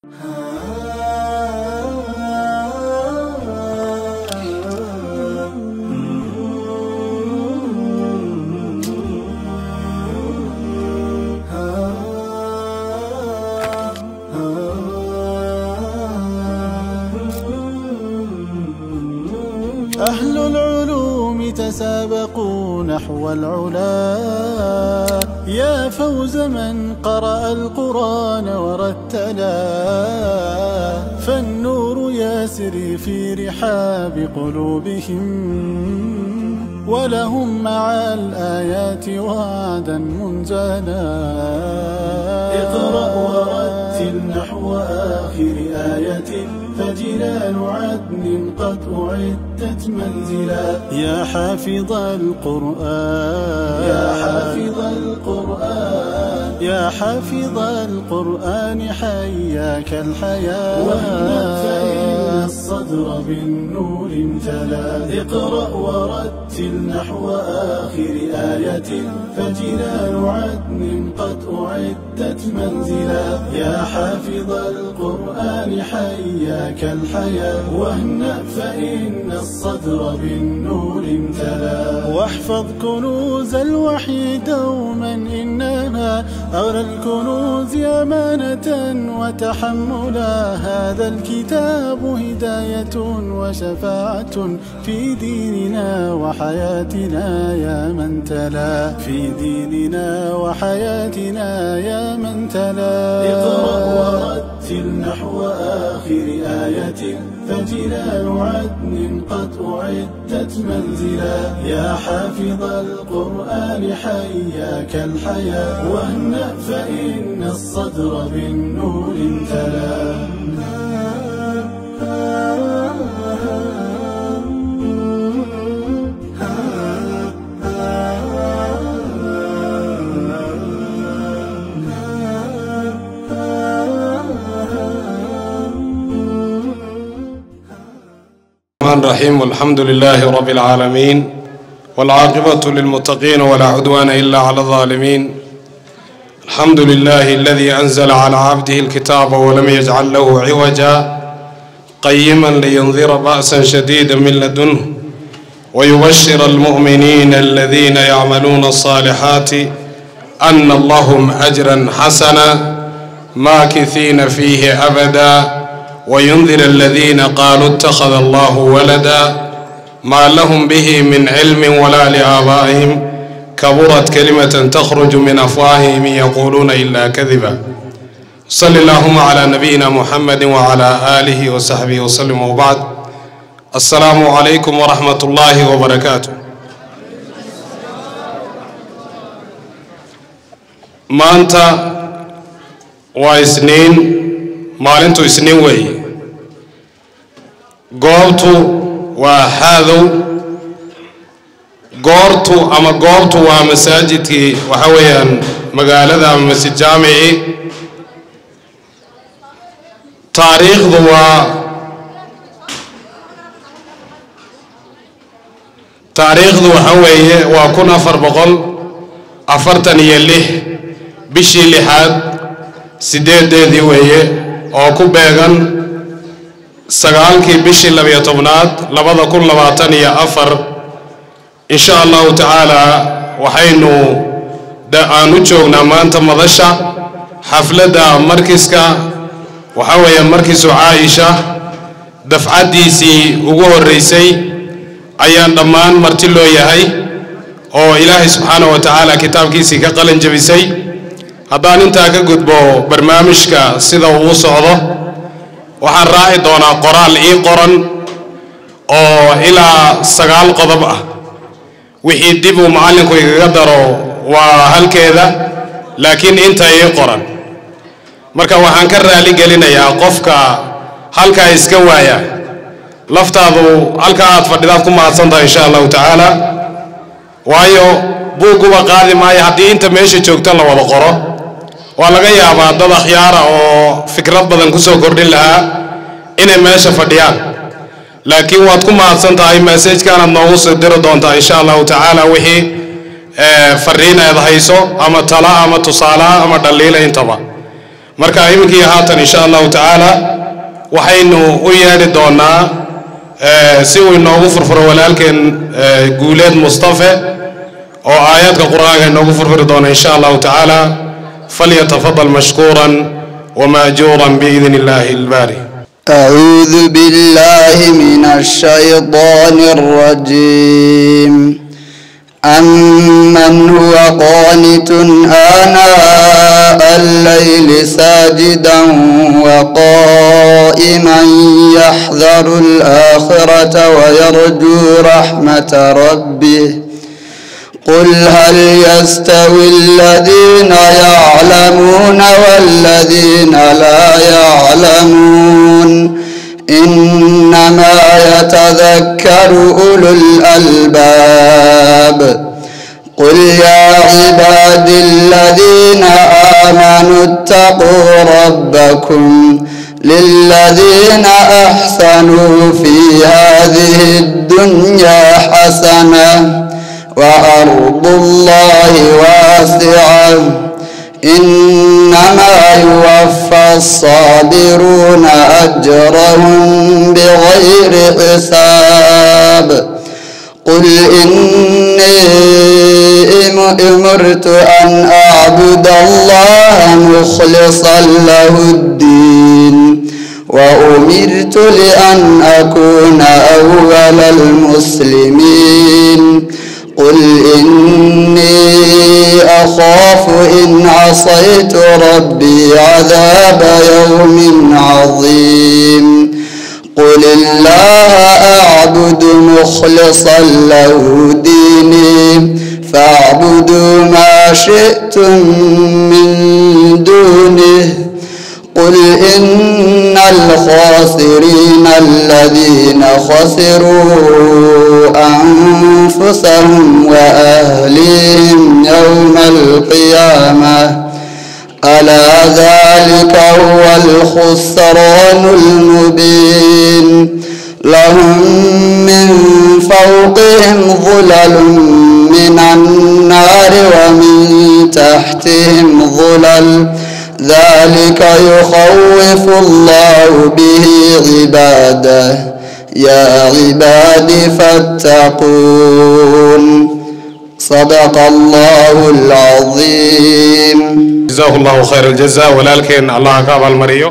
أهل العلوم تسابقوا نحو العلا، يا فوز من قرأ القرآن ورتلا، فالنور يسري في رحاب قلوبهم، ولهم مع الآيات وعدا منزلا. اقرأ ورتل نحو آخر آية، فجنان عدن قد أعدت منزلا. يا حافظ القرآن يا حافظ القرآن يا حافظ القرآن حياك الحياة، فإن الصدر بالنور امتلا. اقرأ ورتل نحو آخر آية، فجنان عدن قد أعدت منزلا. يا حافظ القرآن حياك الحياة، واهنأ فإن الصدر بالنور امتلا. واحفظ كنوز الوحي دوما، إنها أغلى الكنوز أمانة وتحملا. هذا الكتاب هداية وشفاعة في ديننا وحياتنا يا من تلا، في ديننا وحياتنا يا من تلا. اقرأ ورتل نحو آخر آية، فجنان عدن قد أعدت منزلا. يا حافظ القرآن حياك الحياة، واهنأ فإن الصدر بالنور امتلا. الرحيم والحمد لله رب العالمين، والعاقبة للمتقين ولا عدوان إلا على الظالمين. الحمد لله الذي أنزل على عبده الكتاب ولم يجعل له عوجا، قيما لينذر بأسا شديدا من لدنه، ويبشر المؤمنين الذين يعملون الصالحات أن لهم أجرا حسنا ماكثين فيه أبدا، وينذر الذين قالوا اتخذ الله ولدا ما لهم به من علم ولا لآبائهم، كبرت كلمة تخرج من أفواههم يقولون إلا كذبا. صلى اللهم على نبينا محمد وعلى آله وصحبه وسلم، وبعد. السلام عليكم ورحمة الله وبركاته. maanta waa isniin, maalintu isniin weeye. goobtu waa haadow, goortu ama goobtu waa masaajidkii waxa weeyaan magaalada ama masjid jaamici. taariikhdu waxa weeye waa 1446 bishii lixaad 8 weeye, oo ku beegan 9 bishii 12 2024. insha Allah taala waxaynu aanu joognaa maanta madasha xafladda markiska waxa weeye markiisu Aisha dafcadiisii ugu horeysay ayaan dhammaan marti loo yahay oo Ilaahay subhanahu wa ta'ala kitaabkiisii ka qalin jabisay. haddaan intaa ka gudbo barnaamijka sida uu socdo, waxaan raaci doonaa qoraal ii qoran oo ilaa 9 qodob ah. wixii dib uu macallinku igaga daro waa halkeeda, laakiin inta ii qoran. marka waxaan ka raali gelinayaa qofka halka iska waaya, laftaadu halka aad fadhidaad ku mahadsantahay insha Allah taala, waayo buuguba qaadi maayo haddii inta meesha joogta la wada qoro. waa laga yaabaa dad akhyaara oo fikrad badan ku soo kordhin lahaa inay meesha fadhiyaan, laakiin waad ku mahadsantahay. message-kan aad noogu soo diri doontaa insha Allah taala wixii fariin aad hayso ama tala ama tusaale ama dhaliil intaba. marka iminkii haatan insha Allah ta'ala waxaynu u yeedhi doonaa si uu inoogu furfuro walaalkeen guuleed Mustafa oo aayadka quraanka inoogu furfuri doona insha Allah ta'ala falyatafaddal mashkuran wa ma'juran bi idhnillahi al-bari. أعوذ بالله من الشيطان الرجيم أمن هو قانت آناء الليل ساجدا وقائما يحذر الآخرة ويرجو رحمة ربه قل هل يستوي الذين يعلمون والذين لا يعلمون إنما يتذكر أولو الألباب قل يا عبادي الذين آمنوا اتقوا ربكم للذين أحسنوا في هذه الدنيا حسنة وأرض الله واسعة إنما يوفى الصابرون أجرهم بغير حساب قل إني أمرت أن أعبد الله مخلصا له الدين وأمرت لأن أكون أول المسلمين قل إني أخاف إن عصيت ربي عذاب يوم عظيم قل الله أعبد مخلصا له ديني فاعبدوا ما شئتم من دونه قل إن الخاسرين الذين خسروا أنفسهم وأهليهم يوم القيامة ألا ذلك هو الخسران المبين لهم من فوقهم ظلل من النار ومن تحتهم ظلل ذلك يخوف الله به عباده يا عبادي فاتقون صدق الله العظيم. جزاه الله خير الجزاء ولكن الله قابل مريو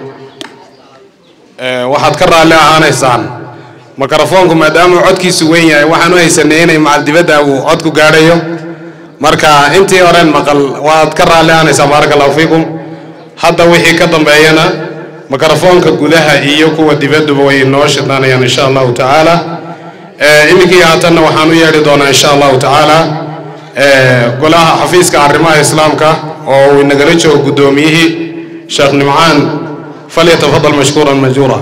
waxaad ka raali ahaanaysaan mikrofoonku maadaama codkiisu weyn yahay waxaan u haysanay macal dibadda uu codku gaadhayo marka intii horeen maqal waad ka raali ahaanaysaan barakallahu fiikum hadda wixii ka dambeeyana mikrofoonka gudaha iyo kuwa dibadduba way noo shidnaanayaan insha Allah ta'ala iminkii haatanna waxaan u yeedhi doonaa insha Allah ta'ala golaha xafiiska arrimaha islaamka oo uu nagala joogo gudoomiyihii Sheekh Nimcaan falyatafaddal mashkuran majura.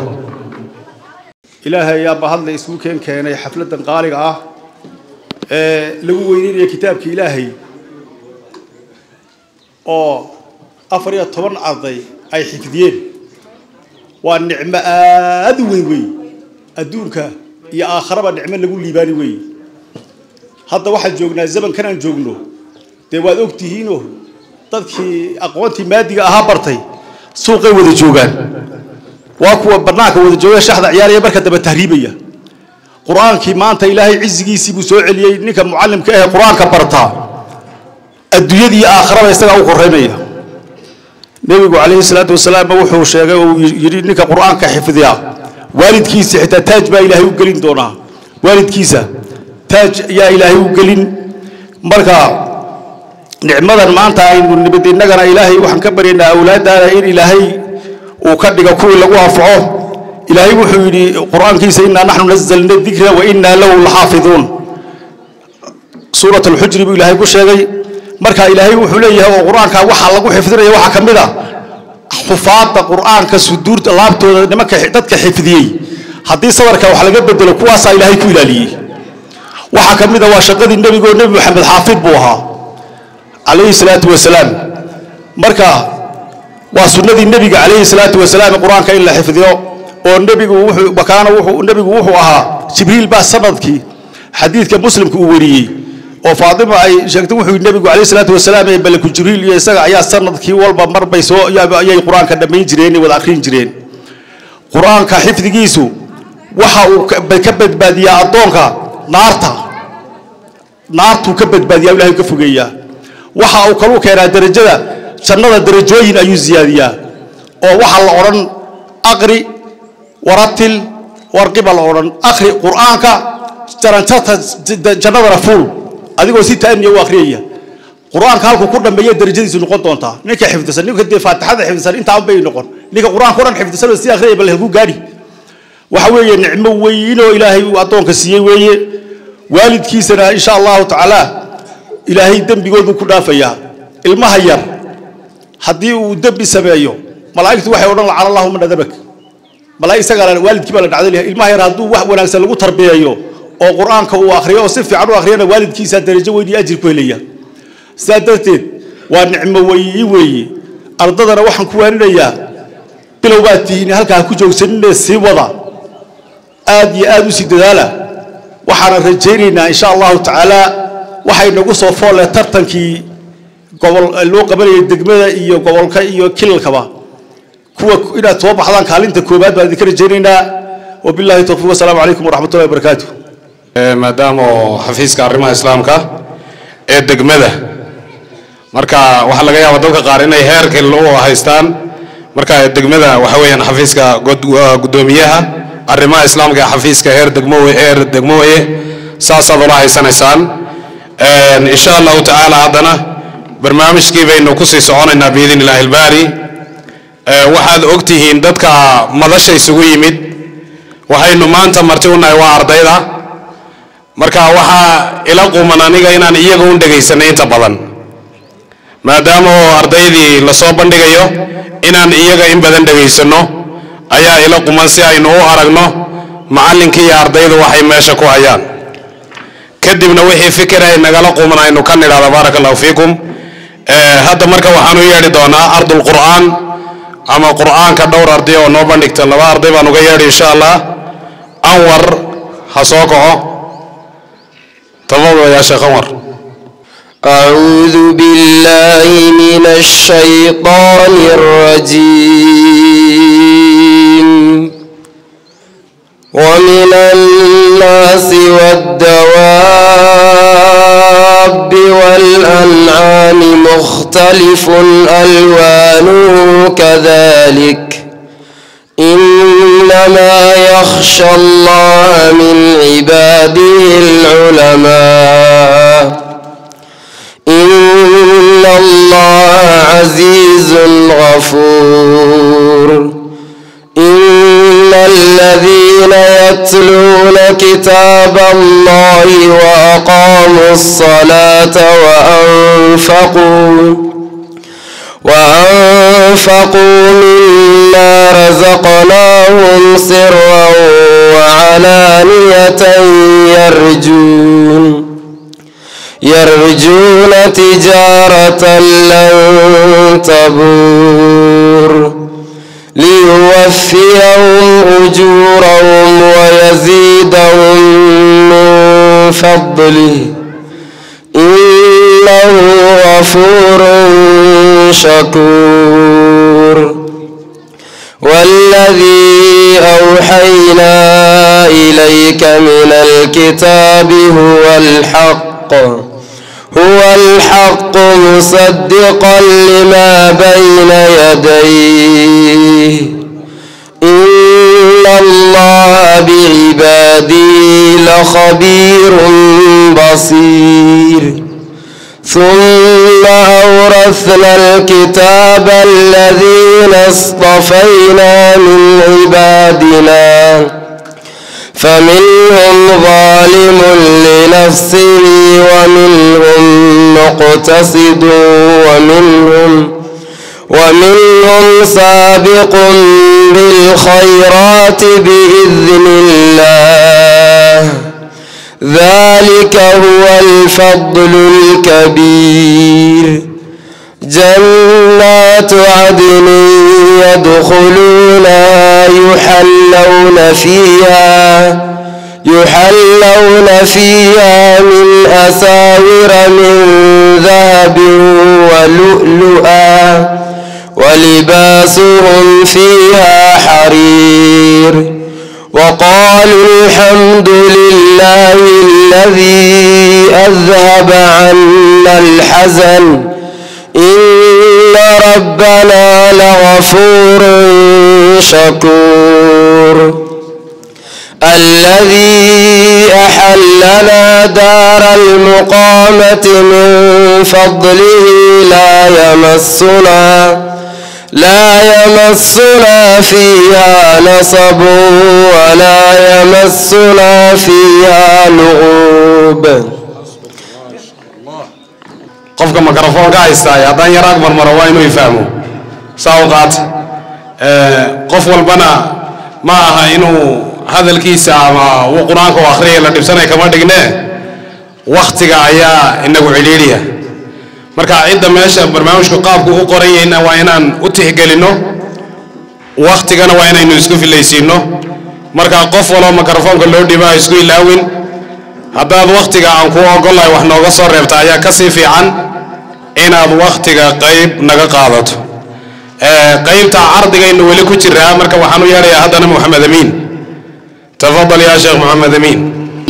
إلهي يا بهذا اسمه كان حفلة قارئة لو ويني كتابك إلهي أو أفريا طبعا عضي أي حفظين والنعمة أدوي وي أدونك يا آخر النعمة نقول لي باني وي هذا واحد جوجنا الزمن كان جوجنو تبغى أكتهينه تذكي أقوانتي مادي أهبرتي سوقي وذي جوجان واكو برناك وذي جوجان شحذ عياري بركة بالتهريبية قرآن كي ما أنت إلهي عزقي سيبو سوعلي نك معلم كأه قرآن كبرتا الدنيا دي آخر يستقعوا قريبية نبي عليه الصلاة والسلام وحو شيء ويريد نك قرآن كحفظها والد كيس حتى تاج با إلهي وقلين دونها والد كيسة تاج يا إلهي وقلين بركة نعمة ما أنت إنه نبدي نجنا إلهي وحن كبرنا أولاد إن إلهي وكذا كل لقوا فعه إلهي وحيد القرآن كيس إننا نحن نزلنا الذكر وإنا له لحافظون سورة الحجر بإلهي كل شيء مركا إلهي وحليه وقرآن كوحى لقوا حفظنا وحى كمذا حفاظ القرآن كسدور الله نمك تدك حفظيه حديث صورك وحلقة بدل كواسا إلهي كويلالي وحى كمذا وشقد النبي قول النبي محمد حافظ بوها عليه الصلاة والسلام مركا وسنة النبي عليه الصلاة والسلام القرآن كإلا حفظه والنبي وكان النبي وحوها جبريل باس سندك حديث كمسلم كوري وفاطمة أي شكتوا في النبي عليه الصلاة والسلام بلك جريل يسقى يا سند كي والبا مر بيسوا يا القرآن كدمين جرين والآخرين جرين قرآن كحفظ جيسو وحا بكبد بادية أطونك نارتو كبد بادية ولا يكفوجيا وحا وكلو كيرا درجة شنو درجوين أيو زيادية أو وحا الأورن أقري ورتل ورقب الأورن أخري قرآنك ترى جنة رفول أديكوا ستة أني وآخرية قرآن كهالكو كنا بيجي درجة دي سنقطة أنت نيك حفظ سن نيك دي فاتحة حفظ سن أنت عم بين نقطة نيك قرآن حفظ سن بس آخرية بالهجو جاري وحوي نعمة وينو إلهي وأعطونك السيء وي والد كيسنا إن شاء الله تعالى إلهي دم بيقول كنا فيها المهير حدي ودم بسبايو ملاك توحي ورنا على الله من ذبك ملاك سجل والد كبر العدل المهير هدو واحد وناكسل وتربيه أو قرآن كهو آخرية وصف عنو آخرية والد كيسة درجة ويدي أجر كلية سادتين ونعمة وي أرضنا وحن كوان ليا بلواتين هلك هكوجو سن السوضة آدي سيدالا وحنا رجينا إن شاء الله تعالى وحي نقص فول ترتنكي قبل لو قبل الدقمة إيو قبل كإيو كل الكبا كوا إذا توضح هذا كالين تكوبات بعد ذكر جيرنا وبالله التوفيق والسلام عليكم ورحمة الله وبركاته maadaama xafiiska arrimaha islaamka ee degmada marka waxa laga yaabaa dadka qaar inay heerka loo haystaan marka degmada waxa weeyaan xafiiska gudoomiyaha arrimaha islaamka xafiiska heer degmooye saasaad ula haysanaysaan insha Allah ta'ala hadana barnaamijkii baynu ku sii soconaynaa biidin ilaahi albaari waxaad ogtihiin dadka madasha isugu yimid waxaynu maanta marti u nahay waa ardayda marka waxa ila quman aniga inaan iyaga u dhageysanay inta badan maadaama ardaydii la soo bandhigayo inaan iyaga in badan dhageysano ayaa ila quman si aynu u aragno macallinkii iyo ardaydu waxay meesha ku hayaan kadibna wixii fikir ay nagala quman aynu ka niraado barakallahu fiikum hadda marka waxaan u yeeri doonaa ardul qur'aan ama qur'aanka dhowr arday oo noo bandhigta laba arday baan uga yeeri insha Allah anwar ha soo kaco تفضل يا شيخ عمر. أعوذ بالله من الشيطان الرجيم ومن الناس والدواب والأنعام مختلف ألوانه كذلك إنما يخشى الله من عباده العلماء إن الله عزيز غفور إن الذين يتلون كتاب الله وأقاموا الصلاة وأنفقوا مما رزقناهم سرا وعلانية يرجون تجارة لن تبور ليوفيهم أجورهم ويزيدهم من فضله إنه غفور شكور والذي أوحينا إليك من الكتاب هو الحق مصدقا لما بين يديه إن الله بعباده لخبير بصير ثم أورثنا الكتاب الذين اصطفينا من عبادنا فمنهم ظالم لنفسه ومنهم مقتصد ومنهم سابق بالخيرات بإذن الله ذلك هو الفضل الكبير جنات عدن يدخلونها يحلون فيها من أساور من ذهب ولؤلؤا ولباسهم فيها حرير وقالوا الحمد لله الذي أذهب عنا الحزن إن ربنا لغفور شكور الذي أحلنا دار المقامة من فضله لا يمسنا فيها نصب ولا يمسنا فيها لغوب. qofka makarafoonka haystay haddaan yaraag marmaro waa inuu ifahmo saawqaat qof walbana ma aha inuu hadalkiisa ama uu quraanka oo akhriyo la dhibsanay kama dhigne waqtiga ayaa inagu ciliiriya marka inta meesha barnaamijku qaabku u qorayayna waa inaan u tixgelino waqtigana waa inaynu isku filaysiino marka qof walba makarafoonka loo dhibaa isku ilaawin haddaad waqtiga aan ku ogolahay wax nooga soo reebta ayaa ka sii fiican inaad waqtiga qayb naga qaadato qaybta ardigayna wali ku jiraa marka waxaan u yeerayaa haddana Maxamed Amiin تفضل يا شيخ محمد أمين.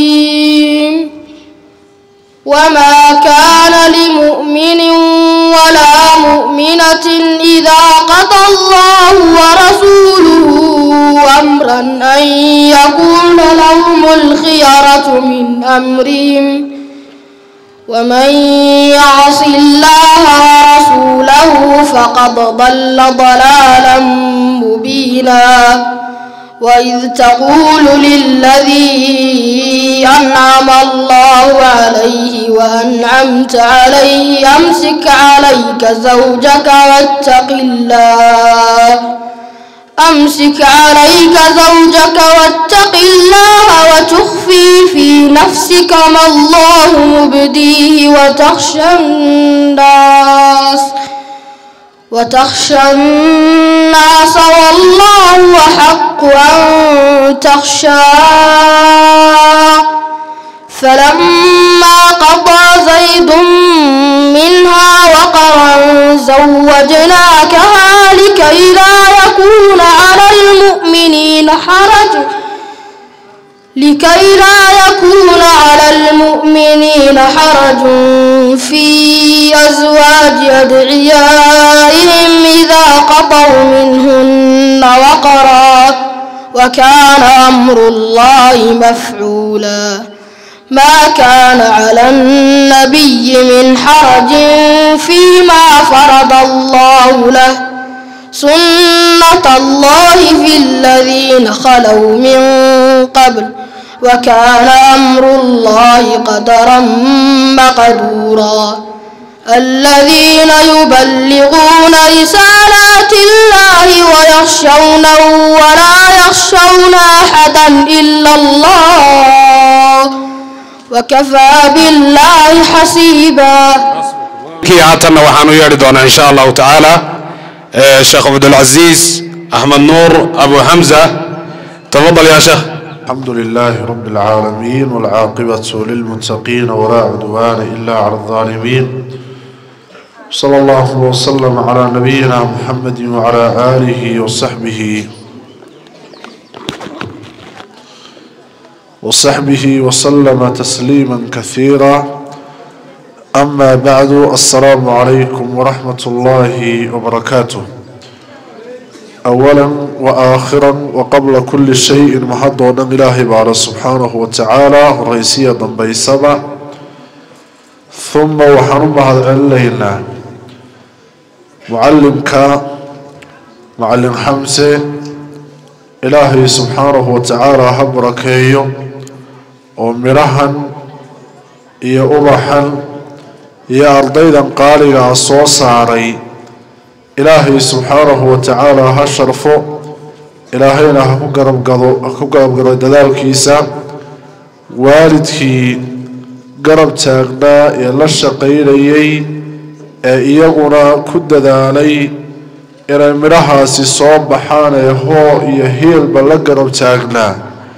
وما كان لمؤمن ولا مؤمنة إذا قضى الله ورسوله أمرا أن يكون لهم الخيرة من أمرهم ومن يعص الله ورسوله فقد ضل ضلالا مبينا وإذ تقول للذي أنعم الله عليه وأنعمت عليه أمسك عليك زوجك واتق الله وتخفي في نفسك ما الله مبديه وتخشى الناس والله أحق أن تخشاه فلما قضى زيد منها وقرا زوجناكها لكي لا يكون على المؤمنين حرج في أزواج أدعيائهم إذا قضوا منهن وقرا وكان أمر الله مفعولا ما كان على النبي من حرج فيما فرض الله له سنة الله في الذين خلوا من قبل وكان أمر الله قدرا مقدورا الذين يبلغون رسالات الله ويخشونه ولا يخشون أحدا إلا الله وكفى بالله حسيبا. كي عطنا وحانو يردونا إن شاء الله تعالى الشيخ عبد العزيز أحمد نور أبو حمزة تفضل يا شيخ. الحمد لله رب العالمين والعاقبة للمتقين ولا عدوان إلا على الظالمين صلى الله وسلم على نبينا محمد وعلى آله وصحبه وسلم تسليما كثيرا أما بعد السلام عليكم ورحمة الله وبركاته. أولا وآخرا وقبل كل شيء محضونا إلهي بعد سبحانه وتعالى رئيسية ضمبي سبع ثم وحنمها علينا معلم حمزة إلهي سبحانه وتعالى هبركيو ومرهن يا أبحن يا أرضيدا قالي صوص عري إلهي سبحانه وتعالى هالشرفو إلهينا هكو قرب دلال كيسا والدكي قرب تاغنا يلا الشقيري إيغونا كد دالي إلى مرها سي صوب بحانا يهو يهيل بلا قرب تاغنا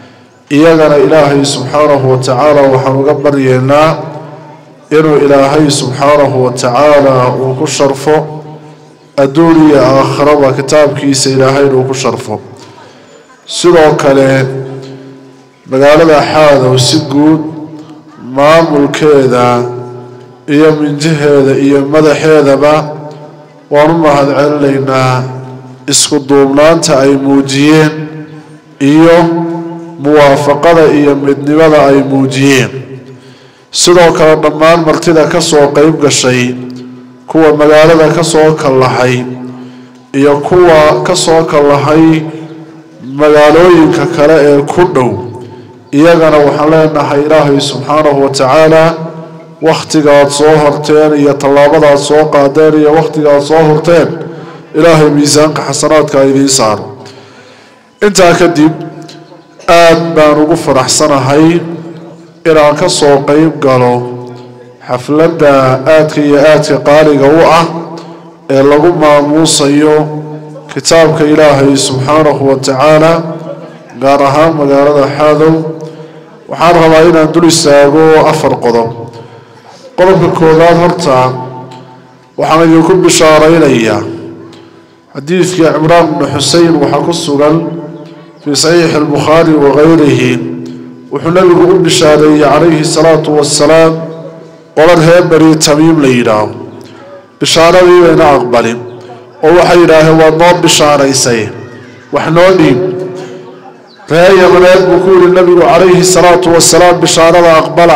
iyagana ilaahay subxaanahu wa tacaala waxaan uga baryeynaa inuu ilaahay subxaanahu wa tacaala uu ku sharfo adduun iyo aakhiraba kitaabkiisa ilaahay inuu ku sharfo sidoo kale magaalada xaadow si guud maamulkeeda iyo minjaheeda iyo madaxeedaba waan u mahadcelinaynaa isku duubnaanta ay muujiyeen iyo muwaafaqada iyo midnimada ay muujiyeen sidoo kale dhammaan martida ka soo qayb gashay kuwa magaalada ka soo kallahay iyo kuwa ka soo kallahay magaalooyinka kale ee ku dhow iyagana waxaan leenahay ilaahay subxaanahu wa tacaala wakhtigaad soo horteen iyo tallaabadaad soo qaadeen iyo wakhtigaad soo horteen ilaahay miisaanka xasanaadka idiin saaro intaa kadib aad baan ugu faraxsanahay inaan ka soo qayb galo xafladda aadka iyo aadka qaaliga u ah ee lagu maamuusayo kitaabka ilaahay subxaanahu wa tacaala gaar ahaan magaalada xaadow waxaan rabaa inaan dul istaago 4 qodob qodobka koowaad horta waxaan idinku bishaaraynayaa xadiidkii Cimraan ibn Xuseyn waxaa ku sugan fi saxiix al-Bukhari wa ghayrihi wuxuu nabigu u bishaareeyay calayhi salaatu wassalaam qolad reer Bani Tamiim la yidhaaho bishaaradii bayna aqbalin oo waxay yidhaaheen waad noo bishaaraysay wax noo dhiib reer Yamaneed buu ku yidhi nabigu calayhi salaatu wassalaam bishaarada aqbala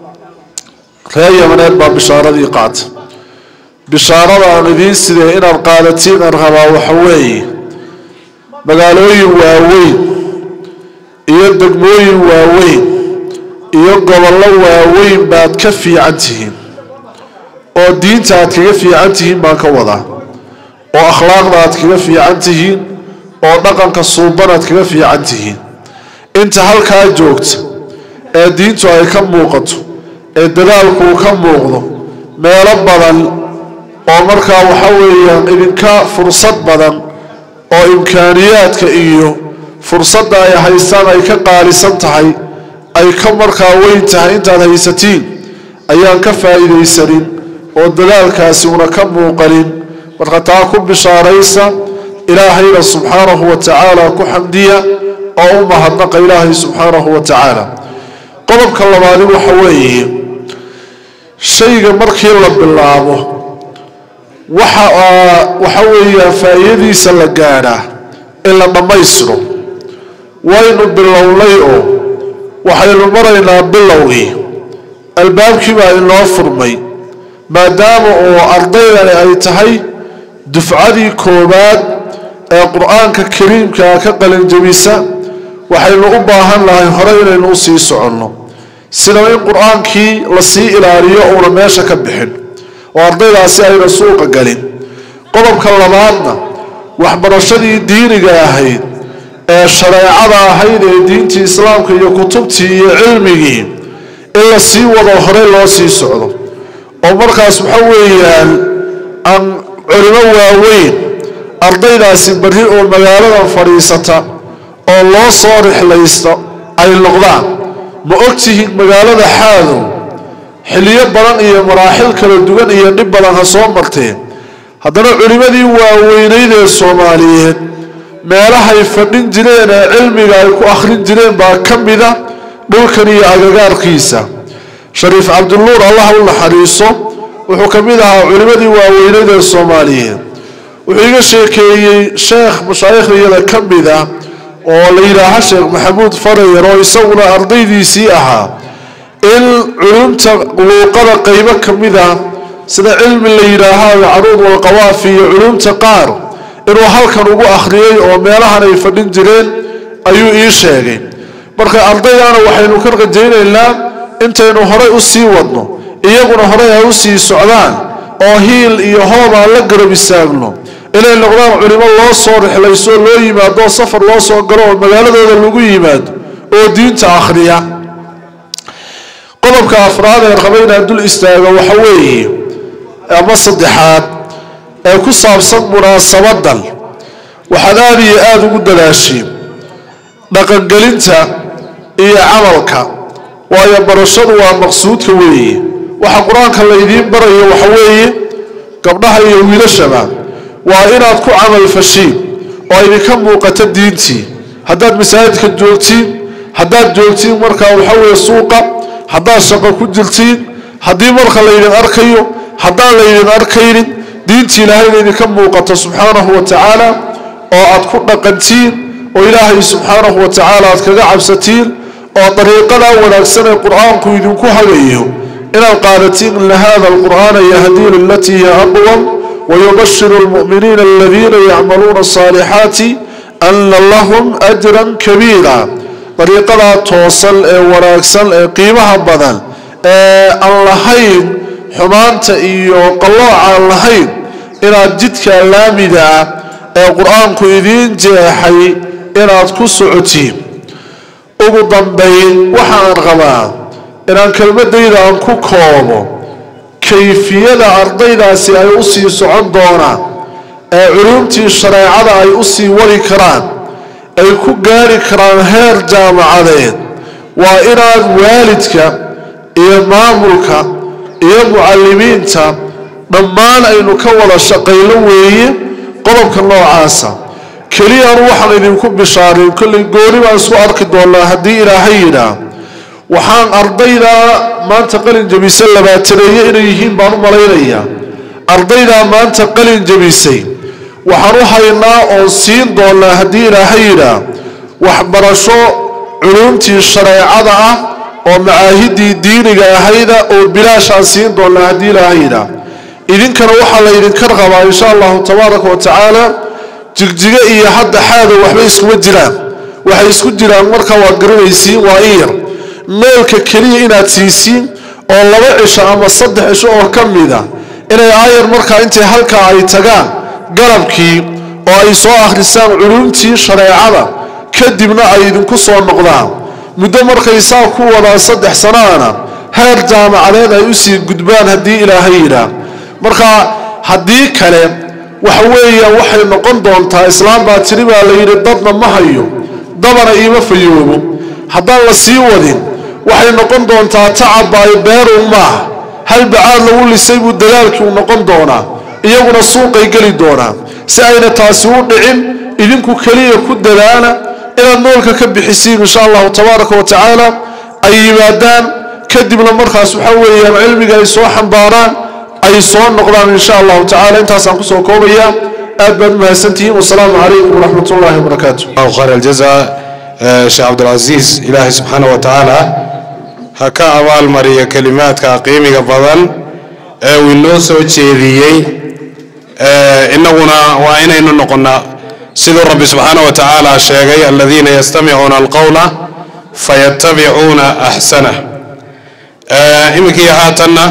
reer Yamaneed baa bishaaradii qaatay bishaarada aan idiin sidee inaad qaadatiin aan rabaa waxa weeye magaalooyin waaweyn iyo degmooyin waaweyn iyo gobollo waaweyn baad ka fiican tihiin oo diinta aad kaga fiican tihiin baan ka wadaa oo akhlaaqda aad kaga fiican tihiin oo dhaqanka suuban aad kaga fiican tihiin inta halkaa joogta ee diintu ay ka muuqato ee dadaalku ka muuqdo meelo badan oo markaa waxa weeyaan idinka fursad badan oo imkaaniyaadka iyo fursadda ay haystaan ay ka qaalisan tahay ay ka markaa weyn tahay intaad haysatiin ayaan ka faa'iidaysanin oo dadaalkaasi una ka muuqanin marka taa ku bishaaraysa ilaahayna subxaanahu wa tacaala ku xamdiya oo u mahadnaqa ilaahay subxaanahu wa tacaala qodobka labaad waxa weeye shayga markii la bilaabo waxa weeyaan faa'iidadiisa la gaadhaa in la dhammaystiro waynu bilownay oo waxaynu maraynaa bilowgii albaabkii baa inoo furmay maadaama oo ardaydani ay tahay dufcadii koowaad ee qur-aanka kariimka ka qalinjabisa waxaynu u baahan lahay hore inaynu u sii soconno sida in qur-aankii la sii ilaaliyo uuna meesha ka bixin oo ardaydaasi ayna suuqa galin qodobka labaadna waxbarashadii diiniga ahayd ee shareecada ahayd ee diintii islaamka iyo kutubtii iyo cilmigii in la sii wado hore loo sii socdo oo markaas waxa weeyaan aan culimo waaweyn ardaydaasi bari oo magaaladan fadhiisata oo loo soo rixlaysto ay noqdaan ma ogtihiin magaalada xaadow xilliyo badan iyo maraaxil kala duwan iyo dhib badan ha soo marteen haddana culimadii waaweynayd ee Soomaaliyeed meelahay fadhin jireen ee cilmiga ay ku akhrin jireen baa ka mida dhulkan iyo agagaarkiisa Shariif Cabdulnuur Allah u naxariiso wuxuu ka mid ahaa culimadii waaweynayd ee Soomaaliyeed wuxuu iga sheekeeyay sheekh mashaayikhda ka mid ah oo la yiraahdo Sheekh Maxamuud Farayar oo isaguna ardaydiisii ahaa in culumta luqada qaybo ka mid ah sida cilmi la yiraahdo caruud wal qawaafi iyo culumta qaar inuu halkan ugu akhriyay oo meelahan ay fadhin jireen ayuu ii sheegay marka ardaydana waxaynu ka rajaynaynaa intaynu hore u sii wadno iyaguna hore ay u sii socdaan oo hiil iyo hoob aan la garab istaagno inay noqdaan culimo loo soo rixlayso loo yimaado safar loo soo galo oo magaaladooda lagu yimaado oo diinta akhriya qodobka afraad ee qabayna dul istaaga waxa weeye ama saddexaad ee ku saabsan munaasabadan waxaad aad iyo aad ugu dadaashay dhaqangelinta iyo camalka waayo barashadu waa maqsuudka weeye waxa quraanka la idin barayo waxa weeye gabdhaha iyo wiilashaba waa inaad ku camal fashiin oo idinka muuqata diintii haddaad masaajidka joogtiin haddaad joogtiin marka waxa weeye suuqa haddaad shaqo ku jirtiin haddii marka la idin arkayo haddaan la idin arkaynin diintii ilaahayna idinka muuqato subxaanahu wa tacaala oo aad ku dhaqantiin oo ilaahay subxaanahu wa tacaala aad kaga cabsatiin oo dariiqada wanaagsan ee qur'aanku idinku hagayo inaad qaadatiin in hada alqur'aana yahdii lillatii hiya aqwam ويبشر المؤمنين الذين يعملون الصالحات أن لهم أجرا كبيرا طريقة توصل وراكسل قيمها بدل اللهين حمانت إيو قلوع اللهين إلى جدك اللامدة القرآن كويدين جاحي إلى تكسعتي أقضا بين وحان غما إلى كلمة ديدا أنكو كومو كيفية أرضينا سي أي أسي سعندونا علومتي الشريعة أي أسي ولي كران أي كقاري كران هير جامعين وإراد والدك إيا ماملك إيا معلمينك ضمان أي نكوّل الشقيلوي قلبك الله عاسى كلي أروحا إذن كب بشاري كل قولي وأنسوا أركض والله هدي إلى هينا waxaan ardayda maanta qalin jabisay labaataneeye inay yihiin baan u malaynayaa ardayda maanta qalin jabisay waxaan u haynaa oo siin doonaa haddii ilaahay yidhaa waxbarasho culumtii shareecada ah oo macaahidii diiniga ahayda oo bilaashaan siin doonaa haddii ilaahay yidhaa idinkana waxaa la idinka rabaa insha allahu tabaaraka wa tacaala jigjiga iyo hadda xaada waxba iskuma jiraan waxay isku jiraan marka waad garanaysiin waa in yar meelka kaliya inaad siisiin oo 2 cisho ama 3 cisho oo kamida inay aayar marka intay halka ay tagaan galabkii oo ay soo akhrisaan culumtii shareecada kadibna ay idinku soo noqdaan muddo markay saa ku wada 3 sanaana heer jaamacadeed ay u sii gudbaan haddii ilaahay yidhaa marka haddii kale waxa weeyaan waxay noqon doontaa islaam baa tiri baa la yidhi dadna ma hayo dabana iima fayoobo haddaan la sii wadin waxay noqon doontaa tacab ay beerun maaha hal bacaad lagu lisay buu dagaalkii u noqon doonaa iyaguna suuqay geli doonaa si ayna taasi u dhicin idinku kaliya ku dadaala inaad noolka ka bixisiin insha allahu tabaaraka wa tacaala ay yimaadaan kadibna markaas waxa weeyaan cilmiga ay soo xambaaraan ay soo noqdaan insha allahu tacaala intaasaan kusoo koobaya aad baad mahadsantihiin wasalaamu calaykum waraxmatullaahi wabarakaatu khayr aljazaa sheekh cabdilcasiis ilaahay subxaana wa tacaala ha ka abaalmariyo kelimaadka qiimiga badan ee uu inoo soo jeediyey innaguna waa inaynu noqonnaa siduu rabbi subxaana wa tacaala sheegay aladiina yastamicuuna alqawla fayattabicuuna axsanah iminkii haatanna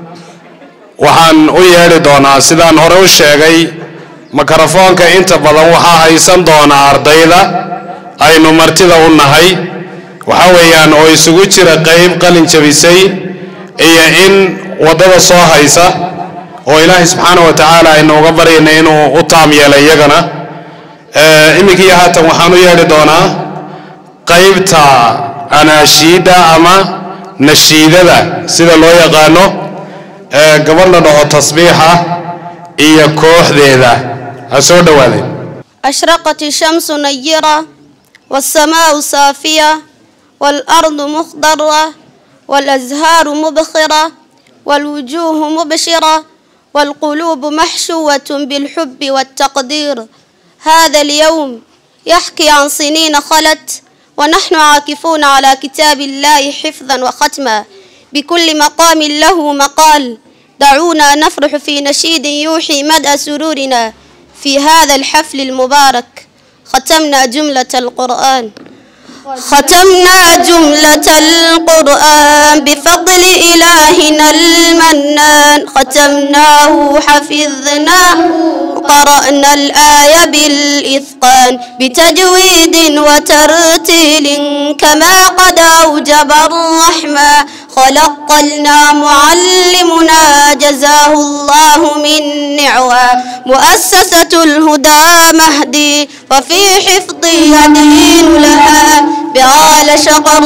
waxaan u yeedhi doonaa sidaan hore u sheegay makarafoonka inta badan waxaa haysan doonaa ardayda aynu martida u nahay waxa weeyaan oo isugu jira qayb qalin jabisay iyo in wadada soo haysa oo ilaahay subxaanahu wa tacaala aynu uga baryayna inuu u taam yeelo iyagana iminkii haatan waxaan u yeedhi doonaa qaybta anaashiida ama nashiidada sida loo yaqaano gabadha dhaho tasbiixa iyo kooxdeeda ha soo dhawaadeen أشرقت الشمس نيرة والسماء صافية والأرض مخضرة والأزهار مبخرة والوجوه مبشرة والقلوب محشوة بالحب والتقدير هذا اليوم يحكي عن سنين خلت ونحن عاكفون على كتاب الله حفظا وختما بكل مقام له مقال دعونا نفرح في نشيد يوحي مدى سرورنا في هذا الحفل المبارك ختمنا جملة القرآن بفضل إلهنا المنان ختمناه حفظناه قرأنا الآية بالإتقان بتجويد وترتيل كما قد أوجب الرحمن خلقنا معلمنا جزاه الله من نعوى مؤسسة الهدى مهدي وفي حفظها دين لها بغاية بعال شقر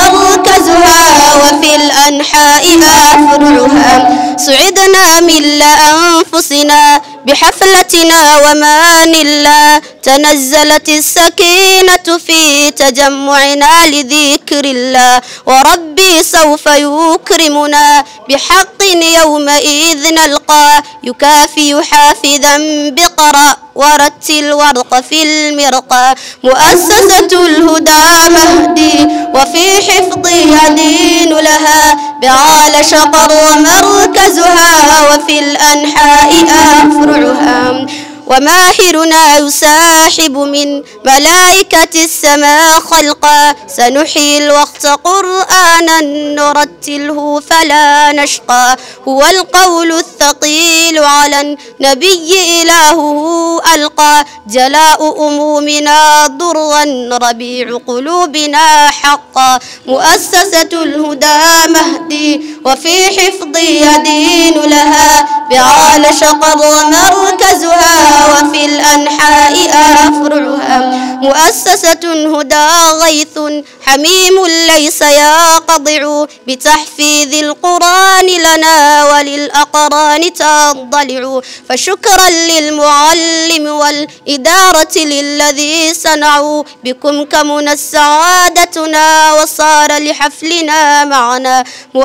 مركزها وفي الأنحاء أفرعها سعدنا من أنفسنا بحفلتنا وما نلا تنزلت السكينة في تجمعنا لذكر الله وربي سوف يكرمنا بحق يومئذ نلقى يكافي حافظا بقرأ ورتل ورق في المرقى مؤسسة الهدى مهدي وفي حفظها دين لها بعال شقر ومركزها وفي الأنحاء أفرعها وماهرنا يساحب من ملائكة السماء خلقا سنحيي الوقت قرآنا نرتله فلا نشقى هو القول الثقيل على النبي إلهه ألقى جلاء أمومنا ضرا ربيع قلوبنا حقا مؤسسة الهدى مهدي وفي حفظها دين لها بعال شقر ومركزها وفي الأنحاء أفرعها مؤسسة هدى غيث حميم ليس يقضع بتحفيظ القرآن لنا وللأقران تضلع فشكرا للمعلم والإدارة للذي صنعوا بكم كمنا سعادتنا وصار لحفلنا معنا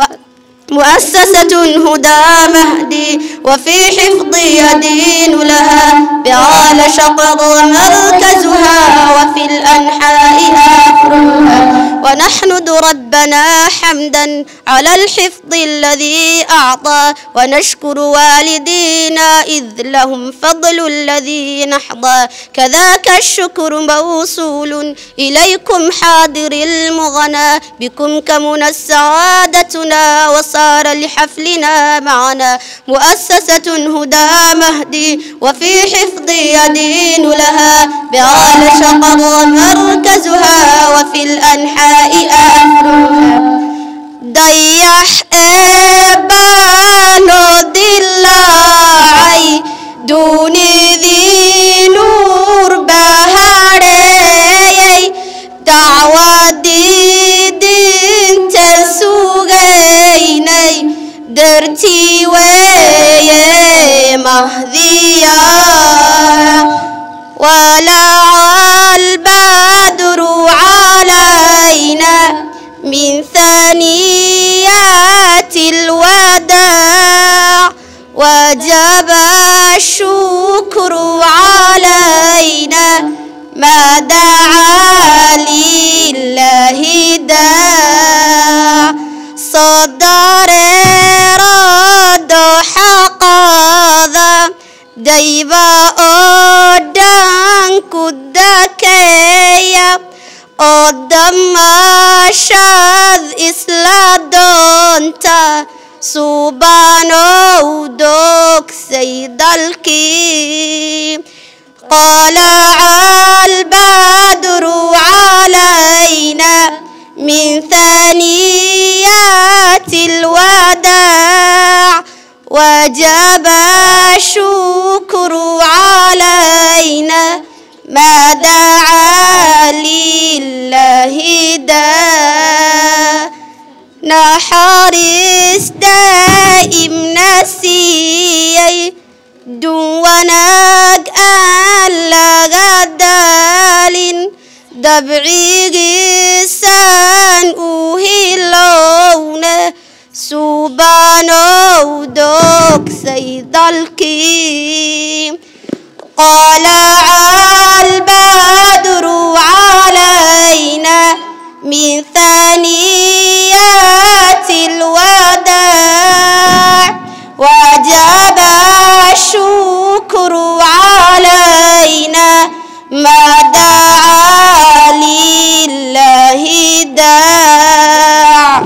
مؤسسة هدى مهدي وفي حفظها دين لها بعال شقر مركزها وفي الأنحاء أفرعها ونحمد ربنا حمدا على الحفظ الذي أعطى ونشكر والدينا إذ لهم فضل الذي نحظى كذاك الشكر موصول إليكم حاضر المغنى بكم كمنا سعادتنا وصار لحفلنا معنا مؤسسة هدى مهدي وفي حفظها دين لها بعال شقر مركزها وفي الأنحاء أفرعها ضيح بانو دلاعي دوني ذي نور بهاري دعوة دين تسوغيني درتي ويا مهديا ولا البدر علينا من ثنيات الوداع وجب الشكر علينا ما دعا لله داع صدر رد حقاذا دايبا أودان كدكيا قدام شاذ إسلا دونتا سبحانه دوك سيد الكيم طلع البدر علينا من ثنيات الوداع وجب الشكر علينا ما دعا لله داع نحرص دائم نسيي دونك ألا غدال دبعي جسان أوهلون سبحانه دوك سيد الكيم طلع البدر علينا من ثنيات الوداع وجب الشكر علينا ما دعا لله داع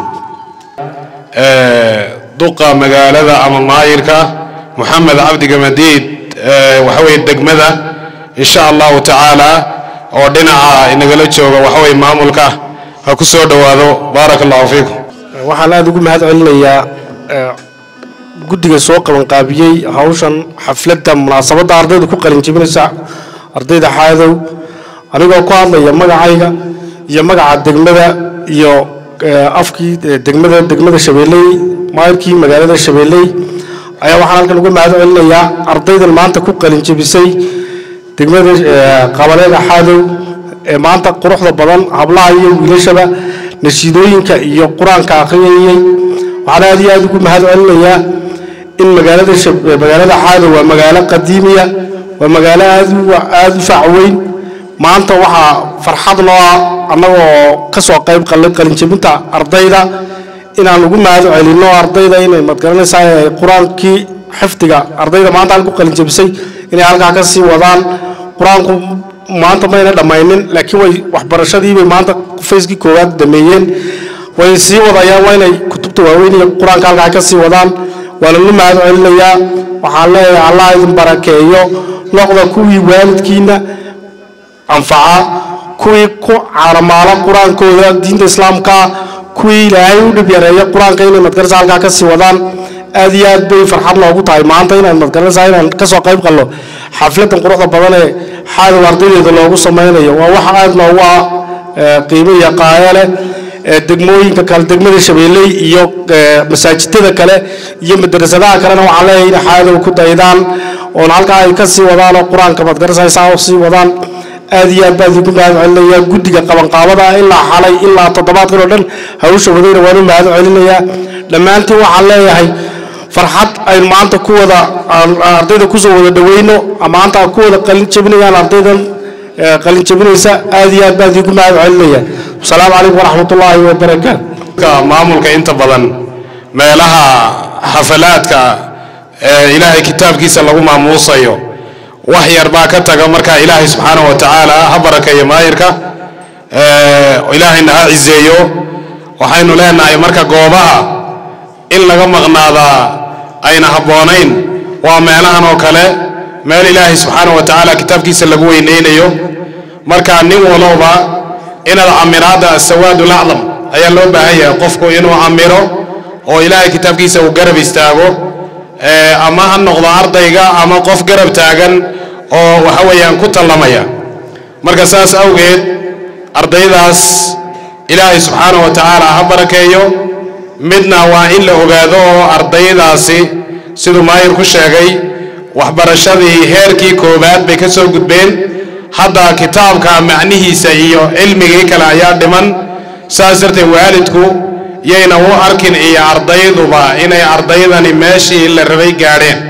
duqa magaalada ama maayirka Maxamed Cabdi Gamadiid waxa way degmada insha Allah ta'ala oo dhinaca inagala jooga waxa way maamulka ha ku soo dhawaado barakallahu fiikum waxaan aad ugu mahad celinayaa guddiga soo qaban qaabiyay hawshan xafladda munaasabadda ardayda ku qalin jebinaysa ardayda xaadow anigoo ku hadlaya magacayga iyo magaca degmada iyo afkii degmada Shabeelley maayirkii magaalada Shabeelley ayaa waxaan halkan uga mahad celinayaa ardaydan maanta ku qalin jabisay degmada qabaleeda Xaadow ee maanta quruxda badan hablaha iyo wiilashaba nashiidooyinka iyo quraanka akhriyay waxaan aad ugu mahad celinayaa in magaalada Xaadow waa magaalo qadiimiya waa magaalo aad u faaweyn maanta waxa farxad loo anagoo ka soo qayb qalin jabinta ardayda inaan ugu mahad celino ardayda inay madgaranaysaa quraankii xifdiga ardayda maanta ku qalin jabisay inay halka ka sii wadaan quraanku maanta ma ayna dhamaynin laakiin way waxbarashadii bay maanta Facebook koowaad dhameeyeen way sii wadayaan waa inay kutubta waaweyn iyo quraanka halka ka sii wadaan waa la mahad celinayaa waxaan leeyahay Allah idin barakeeyo noqda kuwii waalidkiina anfaca kuwii ku caramaala quraankooda diinta islaamka kuwii ilaahay u dhib yareeyo quraanka inay madgarasa halka ka sii wadaan aad iyo aad bay farxad loogu tahay maanta inaan madgarasa inaan ka soo qayb galno xafladan quruxda badan ee Xaadow ardaydeeda loogu sameynayo waa wax aad loogu qiimo iyo qaaya leh degmooyinka kale degmada Shabeelley iyo masaajidada kale iyo madrasadaha kalena waxaan leeyahay in Xaadow ku daydaan oo halka ay ka sii wadaan quraanka madgarasa ay sii wadaan aad iyo aad baan ugu mahad celinayaa guddiga qabanqaabada ilaa xalay ilaa toddobaadkan oo dhan hawsha wadayna waan u mahad celinayaa dhammaantiin waxaan leeyahay farxad ay maanta ku wada ardayda ku soo wada dhaweyno maanta ku wada qalin jabinayaan ardaydan qalin jabinaysa aad iyo aad baan ugu mahad celinayaa assalaamu calaykum waraxmatullaahi wabarakaatuh maamulka inta badan meelaha xafalaadka ilaahay kitaabkiisa lagu maamuusayo wax yar baa ka taga marka ilaahay subxaanahu wa tacaala ha barakeeyo maayirka ilaahayna ha cizeeyo waxaynu leenahay marka goobaha in laga maqnaadaa ayna habboonayn waa meelahan oo kale meel ilaahay subxaanahu wa tacaala kitaabkiisa lagu weyneynayo marka nin walba inaad camiraada sawaad al-acdam ayaa loo baahan yahay qofku inuu camiro oo ilaahay kitaabkiisa uu garab istaago ama ha noqdo ardayga ama qof garab taagan oo waxa weeyaan ku talamaya marka saas awgeed ardaydaas ilaahay subxaanahu wa tacaala ha barakeeyo midna waa in la ogaado oo ardaydaasi siduu maayir ku sheegay waxbarashadii heerkii koobaad bay ka soo gudbeen hadda kitaabka macnihiisa iyo cilmigii kale ayaa dhiman saas darteed waalidku yayna u arkin iyo ardayduba inay ardaydani meeshii la rabay gaadheen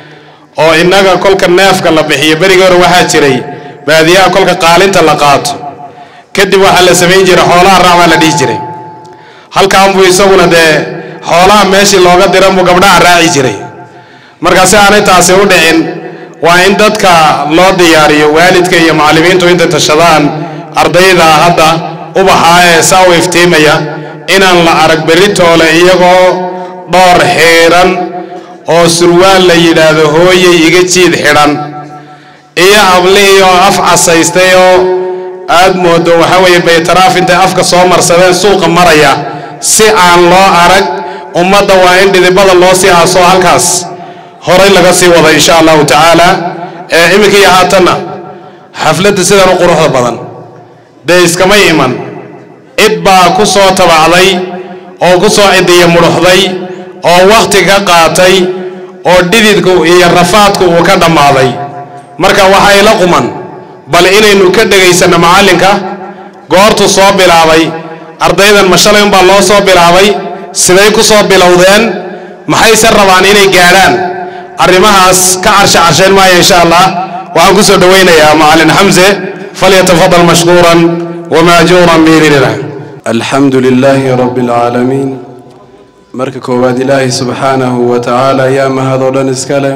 oo innaga kolka neefka la bixiyo berigii hore waxaa jiray baadiyaha kolka qaalinta la qaato kadib waxaa la samayn jiray xoolaha raacbaa la dhihi jiray halkaan buu isaguna dee xoolaha meeshii looga diran buu gabdhaha raaci jiray marka si aanay taasi u dhicin waa in dadka loo diyaariyo waalidka iyo macallimiintu intay tashadaan ardayda hadda ubaxa ee saa u iftiimaya inaan la arag beritoole iyagoo dhowr xiiran oo surwaal la yidhaahdo hooyay iga jiid xidhan iyo hablihii oo af casaystay oo aad moodo waxa weeye baytaraaf intay afka soo marsadeen suuqa maraya si aan loo arag ummadda waa in dhidibada loo sii aaso halkaas horay laga sii wada insha allahu tacaala iminka iyo haatanna xafladda sidan u quruxda badan dee iskama iman cid baa ku soo tabacday oo ku soo cidiya muruxday oo wakhti ka qaatay oo dhididku iyo rafaadku uu ka dhammaaday marka waxay la quman bal inaynu ka dhagaysano macallinka goortu soo bilaabay ardaydan ma shalay unbaa loo soo bilaabay siday ku soo bilowdeen maxayse rabaan inay gaadhaan arrimahaas ka carshayn maayo insha allah waxaan ku soo dhawaynayaa macallin xamse falyatafadal mashkuuran wamaajuuran biidnillah alxamdu lilaahi rabbi alcaalamiin marka koowaad ilaahay subxaanahu wa tacaala ayaa mahadoo dhan iska leh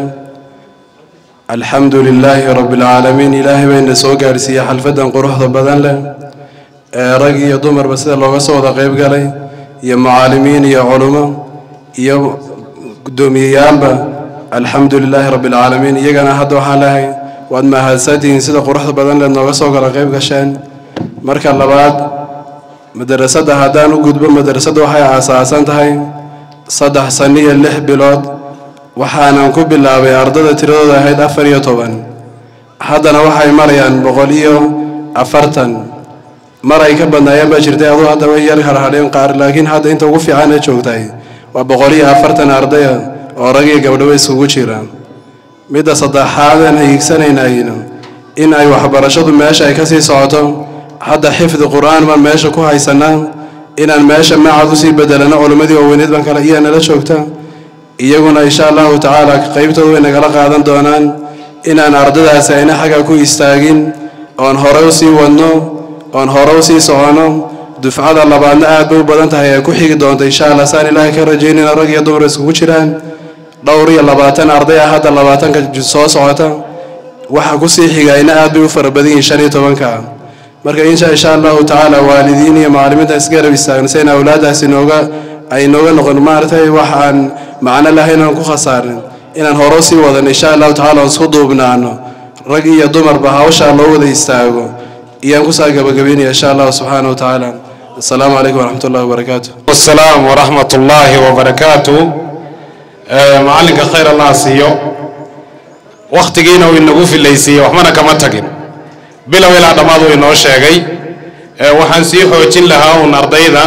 alxamdu lilaahi rabbi alcaalamiin ilaahay bayna soo gaadhsiiyey xalfadan quruxda badan leh ee rag iyo dumarba sida looga soo wada qayb galay iyo macallimiin iyo culummo iyo guddoomiyeyaalba alxamdu lilaahi rabbi alcaalamiin iyagana hadda waxaan lehay waad mahadsantihiin sida quruxda badan leh nooga soo kala qayb gasheen marka labaad madrasadda haddaan u gudbo madrasadda waxay aasaasan tahay 3 sano iyo 6 bilood waxaanan ku bilaabay ardada tiradooda ahayd 14 haddana waxay marayaan 140 mar ay ka badnaayeen baa jirtay aduu hadda way yar harhadheen qaar laakiin hadda inta ugu fiican ee joogtay waa 140 arday oo rag iyo gabdho isugu jiraan midda saddexaad aan hiigsanaynaayna in ay waxbarashadu meesha ay ka sii socoto hadda xifdi quraan ma meesha ku haysanaa inaan meesha macad u sii bedelano culimadii oo weyneed baan kala nala joogta iyaguna insha Allah ta'ala qaybtooda way nagala qaadan doonaan inaan ardaydaas ayna xaga ku istaagin oon hore u sii wadno oon hore u sii socono dufcada labaadna aad bay u badan tahay ay ku xigi doonto insha Allah saan ilaahay ka rajaynayna rag iyo dumar isku jiraan dhowr iyo 20 arday ah hadda 20 ka soo socota waxa ku sii xigayna aad bay u farabadan yihiin 15 ka marka insha Allah ta'ala waalidiin iyo macallimiinta isgarab istaagnaysayna awlaadaas ay nooga noqon maartay waxaan macna lahayn aan ku khasaarin inaan hore sii wadan insha Allah ta'ala isku duubnaano rag iyo dumar ba hawsha loo wada istaago iyaan ku soo gabagabeynaa insha Allah subhanahu wa ta'ala assalamu alaykum wa rahmatullahi wa barakatuh wassalaam wa rahmatullahi wa barakatuh معلنك خير الله سيو وقتينا وينغو في الليسية وحنا كما تجين بلا ولا دماغه إنه شيء وحنسيه وجين لها ونرضينا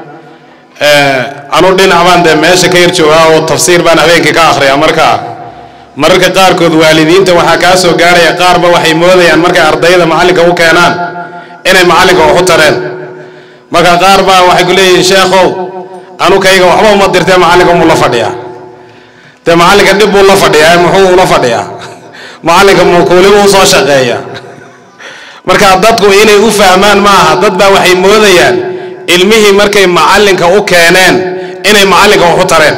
أنا دين عمان ده ماشي كير شوها والتفسير بنا هيك كآخر يا مركا قاركود والدين توحكاسو قاري قاربة وحيمودة يعني مركا أرضينا معلنك هو كينان إنه معلنك هو خطرين مركا قاربة وحيقول لي شيخو أنا كيجا وحبا ما درتي معلنك ولا فديا te macallinka dib buu la fadhiyaa muxuu la fadhiyaa macallinka muukuulibu soo shaqeeya marka dadku inay u fahmaan ma aha dad baa waxay moodayaan ilmihii markay macallinka u keeneen inay macallinka wax u tareen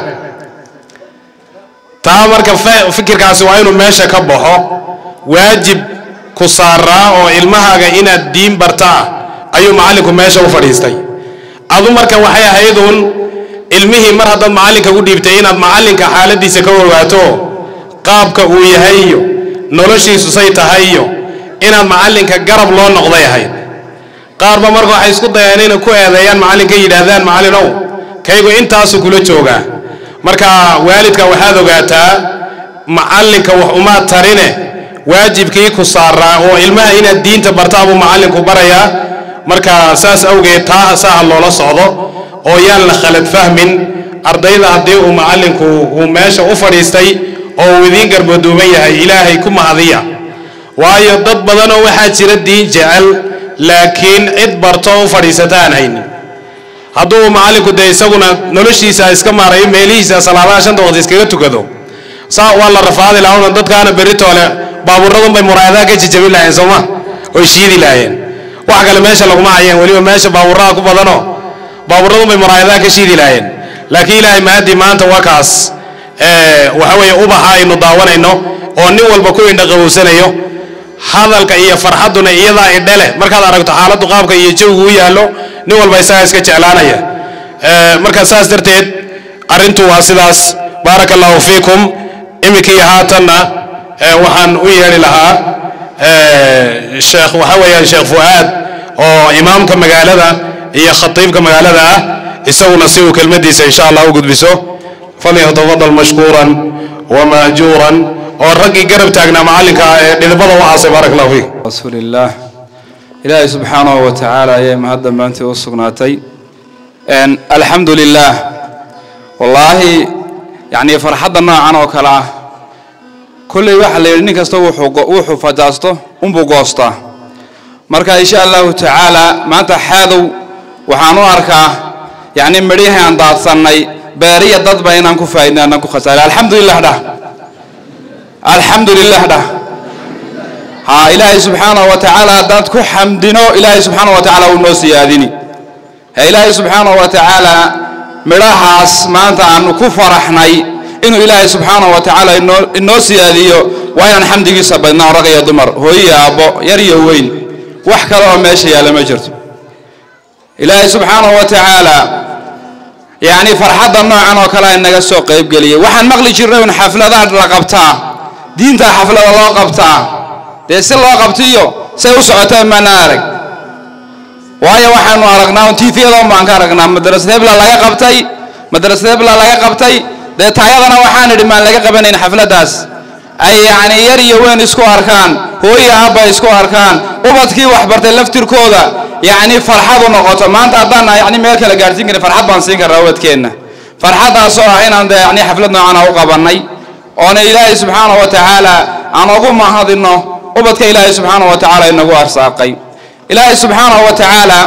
taa marka fikirkaasi waa inuu meesha ka baxo waajib ku saaraa oo ilmahaaga inaad diin bartaa ayuu macallinku meesha u fadhiistay adu marka waxay ahaydun ilmihii mar haddaad macallinka u dhiibtay inaad macallinka xaaladiisa ka warwaato qaabka uu yahay iyo noloshiisu say tahay iyo inaad macallinka garab loo noqday ahayd qaarba marka waxay isku dayaan inay ku eedeeyaan macallinka yidhaahdaan macallinow kaygu intaasu kula joogaa marka waalidka waxaad ogaataa macallinka wax uma tarine waajibkii ku saaraa oo ilmaha inaad diinta bartaa buu macallinku barayaa marka saas awgeed taa saah loola socdo oo yaan la khalad fahmin ardayda haddii uu macallinku uu meesha u fadhiistay oo uu idiin garbadooban yahay ilaahay ku mahadiya waayo dad badanoo waxaa jira diin jecel laakiin cid barto u fadhiisata aan haynin hadduu macallinku dee isaguna noloshiisa iska maarayo meelihiisa salaadaha 5 waqti iskaga tukado saa waa la rafaadi lahayn dadkaana beritoole baabuuradun bay muraayadaha ka jijabin lahayn sooma oo shiidi lahayn wax kale meesha laguma hayeen weliba meesha baabuurada ku badanoo baabuuradun bay muraayadaha ka shiidi lahayn laakiin ilaahay maadi maanta waa kaas waxa weeye ubaxa aynu daawanayno oo nin walba ku indha qabowsanayo hadalka iyo farxaduna iyadaa idhale markaad aragto xaaladdu qaabka iyo jawigu u yaallo nin walba isaga iska jeclaanaya marka saas darteed arrintu waa sidaas baarakallahu fiikum iminkii haatanna waxaan u yeedhi lahaa sheekh waxa weeyaan sheekh fuaad oo imaamka magaalada iyo khatiibka magaalada ah isaguna si uu kelmadiisa insha Allah u gudbiso falyatafadal mashkuuran wa maajuuran oo ragii garab taagnaa macallinka ee dhidibada u aasay barakallahu fiik rasuulillah ilaahay subhanahu wa ta'ala ayaa mahadda maanta u sugnaatay alhamdulillah wallahi yani farxadda noocan oo kala ah kulli waxa la yidhi kasta wuxuu fadaasto unbu goosta marka insha Allah ta'ala maanta xaadow waxaan u arkaa يعني مريها عند صنّي بارية ضد بيننا كفاينا نكو خسارة الحمد لله ده الحمد لله ده ها إلهي سبحانه وتعالى داتكو حمدنا إلهي سبحانه وتعالى ونوسي هذيني إلهي سبحانه وتعالى مراها اسمانتا عن كفر حناي إنه إلهي سبحانه وتعالى النوسي هذيو وين الحمد لله سبنا رقي ضمر هو يا أبو يري وين وحكى له ماشي على مجرد إلهي سبحانه وتعالى يعني فرحة النوع أنا وكلا إنك السوق يبقى وحن مغلي جرّون حفلة رقبتها دين تا حفلة الله رقبتها ديس الله رقبتيو سيوسعتين منارك وهي وحن ورقنا وتي في يوم ما كرقنا مدرسة بلا لا يقبتي مدرسة بلا لا يقبتي ده تايضنا وحن لما لا يقبلين حفلة داس أي يعني يري وين يسكو أركان hooyo aabba isku arkaan ubadkii wax bartay laftirkooda yani farxad u noqoto maanta haddaan yani meel kale gaarsiin karin farxad baan siin karnaa ubadkeenna farxadaas oo ah inaan yani xaflad noocan u qabanay oona ilaahay subxaanahu wa tacaala aan ugu mahadino ubadka ilaahay subxaanahu wa tacaala inagu arsaaqay ilaahay subxaanahu wa tacaala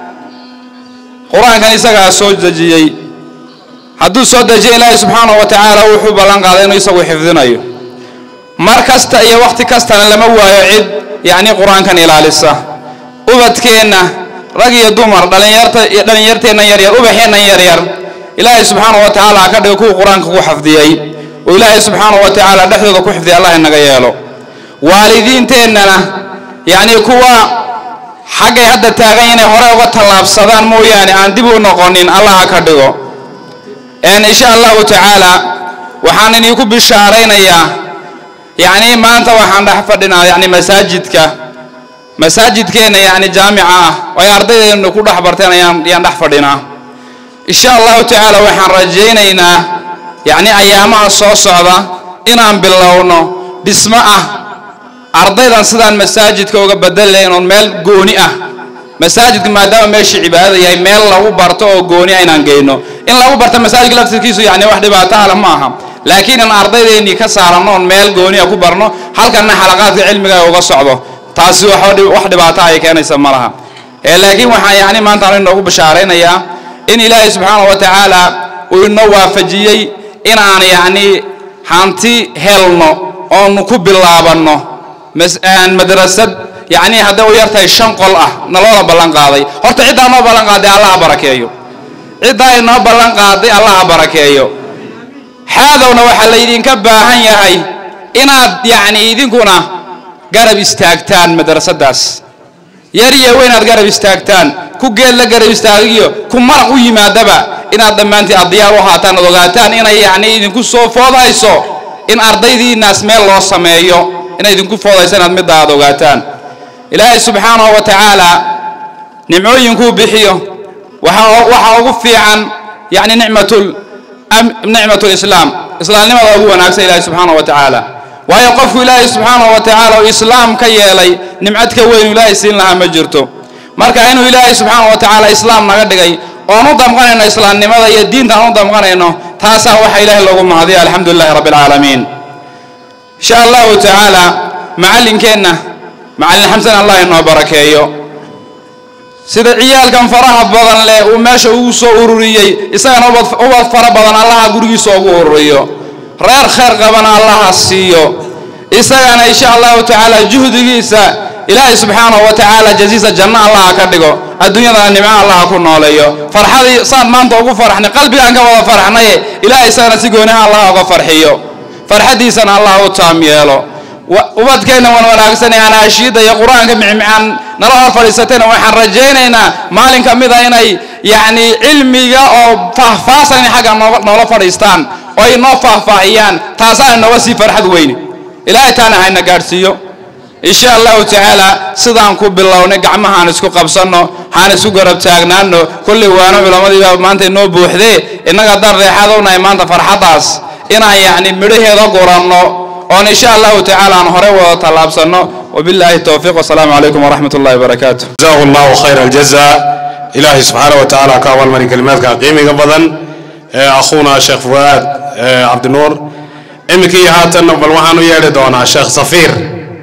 qur-aankan isagaa soo dejiyey hadduu soo dejiyo ilaahay subxaanahu wa tacaala wuxuu ballan qaaday inuu isagu xifdinayo mar kasta iyo waqti kastana lama waayo cid yani qur-aankan ilaalisa ubadkeenna rag iyo dumar dhalinyarteenna yaryar ubaxeenna yaryar ilaahay subxaanahu wa tacaala ka dhigo kuwa qur-aanka ku xafdiyey oo ilaahay subxaanahu wa tacaala dhexdooda ku xifdiya allah inaga yeelo waalidiinteennana yani kuwa xaggay hadda taagan inay hore uga tallaabsadaan mooyaane aan dib u noqonin allah ka dhigo insha allahu tacaala waxaan idinku bishaaraynayaa yani maanta waxaan dhex fadhinaa yani masaajidkeena yani jaamica ah oo ay ardaydeenu ku dhex barteen ayaan dhex fadhinaa insha allahu tacaala waxaan rajaynaynaa yani ayaamaha soo socda inaan bilowno dhismo ah ardaydan sidaan masaajidka uga bedelayn oo meel gooni ah masaajidka maadaama meesha cibaadada yahay meel lagu barto oo gooni ah inaan geyno in lagu barto masaajidka laftirkiisu yani wax dhibaato ah ma aha laakiin in ardaydeennii ka saarano oon meel gooni ah ku barno halkanna xalaqaadka cilmiga uga socdo taasi wax dhibaato ay keenaysa ma laha laakiin waxaan yani maanta aan inoogu bishaaraynayaa in ilaahay subxaanahu wa tacaala uu inoo waafajiyey inaan yani hanti helno oon ku bilaabanno madrasad يعني هذا ويرتاي شنقل نلولا بلان قاضي هرت عدا ما بلان قاضي الله بركيه عدا ما بلان قاضي الله بركيه هذا ونوحل يدين كباهن يهي إن يعني يدين كنا قرب استاكتان مدرسة داس يري وين قرب استاكتان كوجل قرب استاكيو كمرق ويما دبا إن ضمنتي الضياء وهاتان وغاتان إن يعني يدين كسو فوضايسو إن أرضي دي الناس ميل الله سمايو إن يدين كفوضايسان مدة وغاتان إلهي سبحانه وتعالى نعموين كو بحيو وحاوغفي عن يعني نعمة الإسلام إسلام لما هو ناكس إلهي سبحانه وتعالى ويقف إلهي سبحانه وتعالى وإسلام كي يلي نعمتك وين إلهي سين لها مجرته مركا إنه إلهي سبحانه وتعالى إسلام نغدقي ونضم غنينا إسلام لماذا يدين نضم غنينا تاسا وحي إلهي اللهم هذه الحمد لله رب العالمين إن شاء الله تعالى معلم كينا معلم حمزة الله إنه بركيه سيد عيال كان فرح بدن له وماشى وسو أوريي إسأنا أول فرح بدن الله أقولي سو أوريو رير خير قبنا الله السيو إسأنا إن شاء الله تعالى جهد جيسا إلهي سبحانه وتعالى جزيز الجنة الله أكدقه الدنيا النعمة الله أكون عليه فرح هذه صار ما أنت أقول فرحنا قلبي أنك والله فرحنا إلهي سأنا سيقونها الله أقول فرحيه فرح دي سنة الله تاميله وبدكنا ونوراكسنا أنا أشيد يا قرآن كمعن نرى فريستنا وحن رجينا مالك كمذا يعني علمي أو فحفاصني حاجة نرى فريستان أي نفح فاهيان تاسان نوسي فرحة وين إلهي تانا هاي نقارسيو إن شاء الله تعالى صدام كوب الله ونقع ما هنسكو قبصنا هنسكو قرب تاجنانو كل وانا بالماضي ما أنت نو بوحدة إنك قدر هذا ونايم أنت فرحتاس إنا يعني مريه هذا قرانو وإن شاء الله تعالى نهره وطلابنا وبالله التوفيق والسلام عليكم ورحمة الله وبركاته. جزاه الله خير الجزاء إلهي سبحانه وتعالى كأول من كلمات كقيمة قبضا أخونا الشيخ فؤاد عبد النور إمكي هاتنا بالوحنا يردونا الشيخ صفير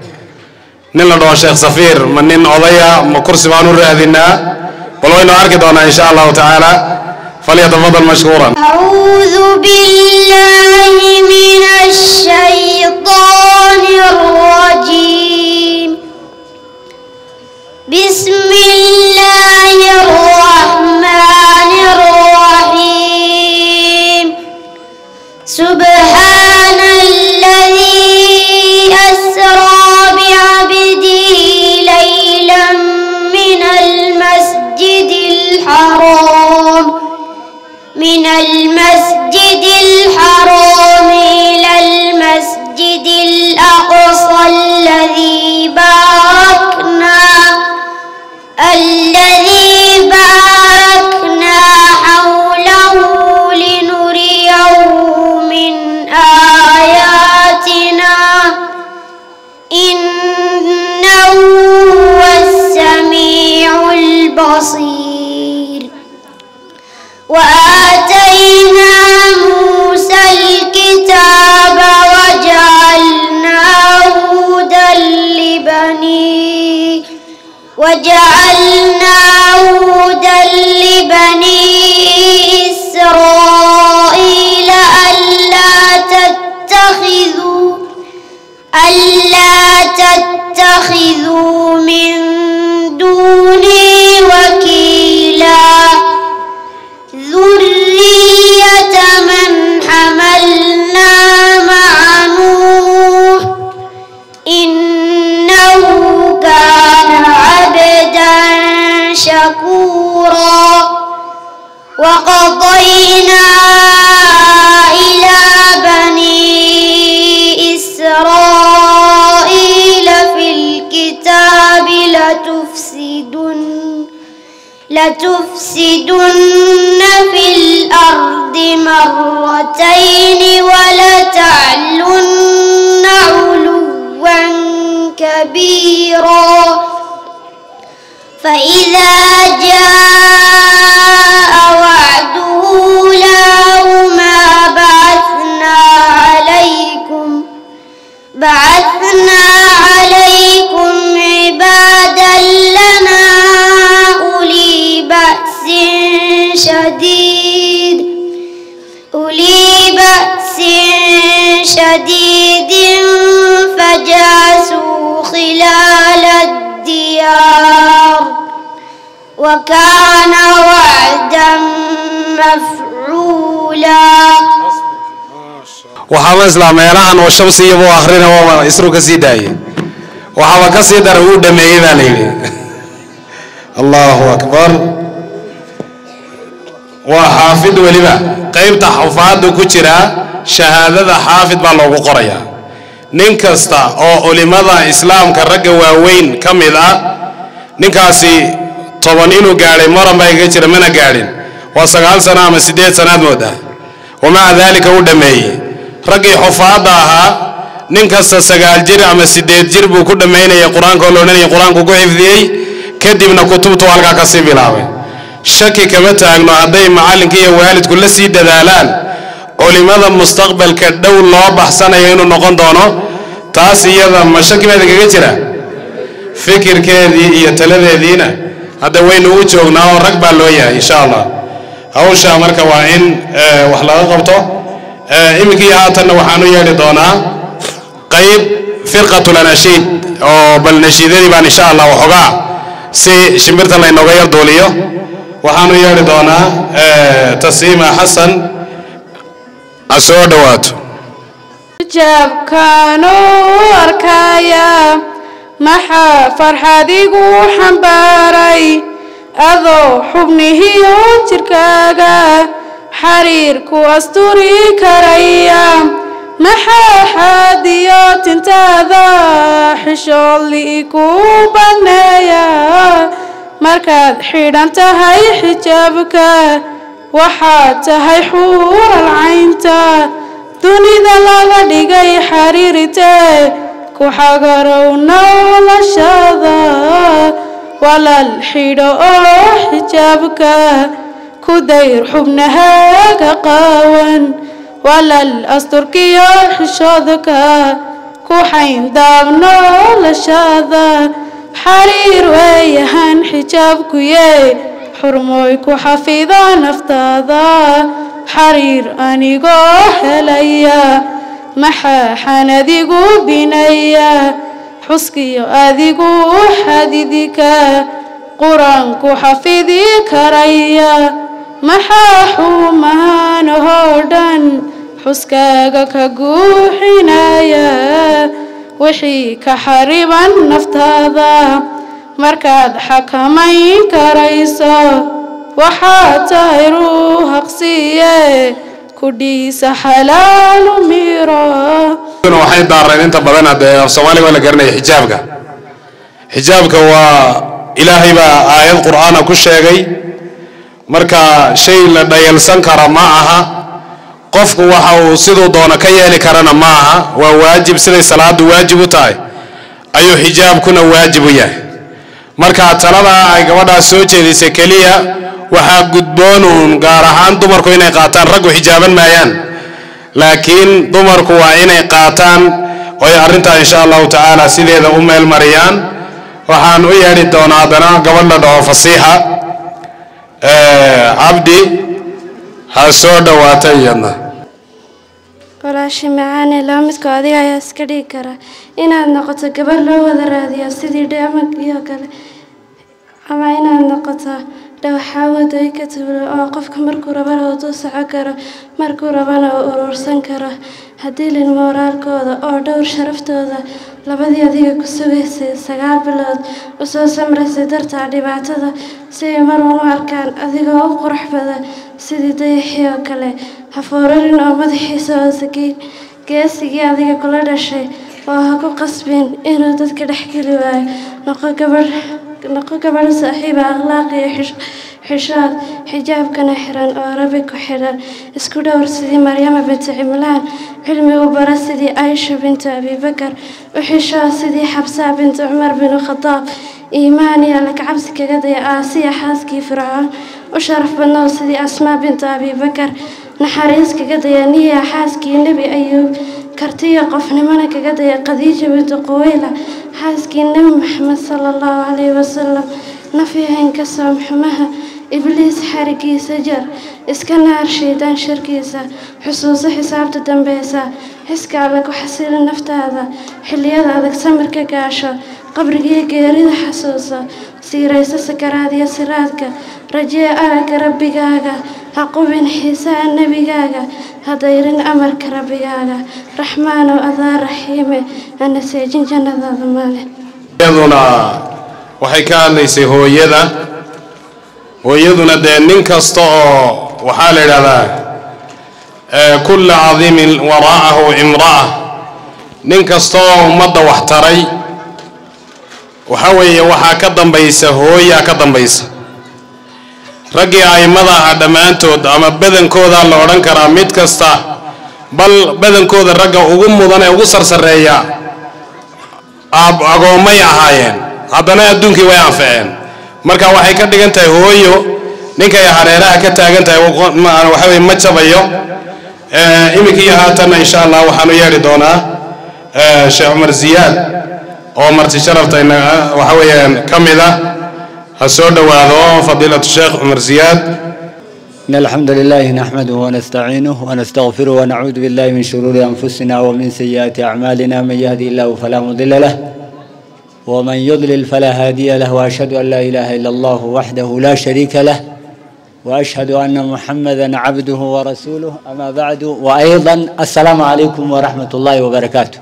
نلنا الشيخ صفير من عضية مكرسي بانور هذينا ولو أركضنا إن شاء الله تعالى فليتفضل مشكورا. أعوذ بالله من الشيطان الرجيم. بسم الله الرحمن الرحيم. سبحان الذي أسرى بعبده ليلا من المسجد الحرام إلى المسجد الأقصى الذي باركنا حوله لنريه من آياتنا إنه لبني إسرائيل ألا تتخذوا من دوني وكيلا ذرية من حملنا مع نوح إنه كان عبدا شكورا وقضينا إلى بني إسرائيل في الكتاب لتفسدن في الأرض مرتين ولتعلن علوا كبيرا فإذا جاء وعد أولاهما بعثنا عليكم عبادا لنا أولي بأس شديد فجاسوا خلال الديار وكان وعدا مفعولا. وحاول إسلامينا أن وشمسية وآخرين وإسرو كسيداي وحاول كسيدر هو دمي ذلك. الله أكبر. وحافظ ولبا قيمت حفاظ كتيرا شهادة حافظ بالله قرية ننكستا أو علماء إسلام كرجوا وين كم إذا ننكاسي طبعاً قارين مرة ما يجتر منا قارين وسقال سنة مسديد سنة مدة ومع ذلك هو دمي رجع حفاظها ننكستا سقال جرع مسديد جرب وكل دمينا يقران كلنا يقران كوكو حفظي كدي من كتب توالك كسي بلاوي شكي كمتى أنه عدي معلم كي والد كل سيد دلالان ولماذا مستقبل كدو الله بحسنا ينو نقون دونه تاسي هذا مشاكل ماذا كجرا فكر كذي يتلذ دينا هذا وين وجهنا وركب اللوية إن شاء الله أول شيء أمرك وين وحلا قبطه إمكي هاتنا وحنو يلي دونا قيب فرقة الأناشيد أو بالنشيدين بان إن شاء الله وحقا سي شمرت الله إنه غير دوليو وحنو يلي دونا تسيم حسن أسود واتو جاب كانوا أركايا محا فرحادي قوحن باري أذو حبنه يوتركاغا حرير كو أستوري كريا محا حاديات انتاذا حشول ليكو بنايا مركز حيران تهي حجابك وحاتهي حور العينتا دوني ذا لغا حريرته كحقرونا ولا شاذا ولا الحيرة حجابك كدير حبنها كقاون ولا الأستركية حشاذك كحين دابنا ولا شاذا حرير ويهان حجابك يا حرمويك حفيظا نفتاذا حرير أنيقو حليا محا حنديقو بنيا حسكي أذيقو حديدك قرانكو حفيظي كريا محا حوما نهوردن حسكاك كقوحنايا وحي كحريبا نفتاذا مركز حكمي كريسا وحاتيرو هقسيه كديس حلال ميرا waxay daareen inta badan hada Soomaaliga wala garanay xijaabka waa ilaahay ba aayad quraana ku sheegay marka shay la dhayalsan kara ma aha qofku waxa uu sidoo doona ka yeeli karana ma aha waa waajib sida salaadu waajib u tahay ayu xijaabkuna waajib u yahay marka talada ay gabadha soo jeedisay kaliya waxa gudboonuun gaar ahaan dumarku inay qaataan raggu xijaaban maayaan laakiin dumarku waa inay qaataan oo arinta insha Allah taala sideeda u meel mariyaan waxaan u yeeri doonaa dana gabadha dhoo fasiixa cabdi ha soo dhawaata iyadna walaashay macaane laba midka adiga ayaa iska dhigi kara inaad noqoto gabar loo wada raadiyo sidii dheemag iyo kale ama inaad noqoto dhawaxaawad ay ka tuulo oo qofka markuu rabana uu dul soco karo markuu rabana uu urursan karo haddii lin mooraalkooda oo dhowr sharaftooda labadii adiga ku sugaysay 9 bilood u soo samraysay dartaa dhibaatada si ay marwan u arkaan adigoo u qurux badan sidii dayaxii oo kale ha foorarin oo madaxiisa oo sakiin geesigii adiga kula dhashay oo ha ku qasbin inuu dadka dhex geli waayo noqo gabadh saaxiiba akhlaaq iyo xishood xijaabkana xiran oo rabbi ku xidhan isku dhowr sidii maryama binti cimlaan cilmi u bara sidii aisha binti abibakar u xishood sidii xabsaa binti cumar bin khataab iimaan iyo alla kacabsi kaga daya aasiya xaaskii fircoon u sharaf badnow sidii asmaa binti abibakar naxariis kaga daya niya xaaskii nebi ayuub kartiyo qofnimana kaga daya khadiija binti quwayla xaaskii nebi maxamed sala allahu calayhi wasalam nafyahayn ka soom xumaha ibliis xarigiisa jar iska naar shaydaan sharkiisa xusuuso xisaabta dambeysa xiska alla ku xasili naftaada xilliyada adag samirka gaasho qabrigiyo geerida xasuuso siirayso sakaraad iyo siraadka rajee aragga rabbigaaga ha qubin xiisaha nebigaaga ha dayrin amarka rabbigaaga raxmaanow adaa raxiime hana seejin jannadaada male iyaduna waxay ka hadlaysay hooyaduna dee nin kasta oo waxaa la yidhahdaa kulla cadiimin waraacahu imra'a nin kasta oo ummadda wax taray waxa weeye waxaa ka dambaysa hooyaa ka dambaysa raggii a'immada ah dhammaantood ama badankooda la odhan karaa mid kasta bal badankooda ragga ugu mudan ee ugu sarsareeya agoommay ahaayeen haddana adduunkii way anfaceen marka waxay ka dhigan tahay hooyo ninkay hareeraha ka taagan tahay waxa weeye ma jabayo iminkii haatanna insha allah waxaanu yeedhi doonaa sheekh cumar ziyaad oo marti sharaftayna waxa weeyaan ka mid ah ha soo dhowaado fadiilatu sheekh cumar ziyaad إن الحمد لله نحمده ونستعينه ونستغفره ونعوذ بالله من شرور أنفسنا ومن سيئات أعمالنا من يهدي الله فلا مضل له ومن يضلل فلا هادي له وأشهد أن لا إله إلا الله وحده لا شريك له وأشهد أن محمدا عبده ورسوله أما بعد وأيضا السلام عليكم ورحمة الله وبركاته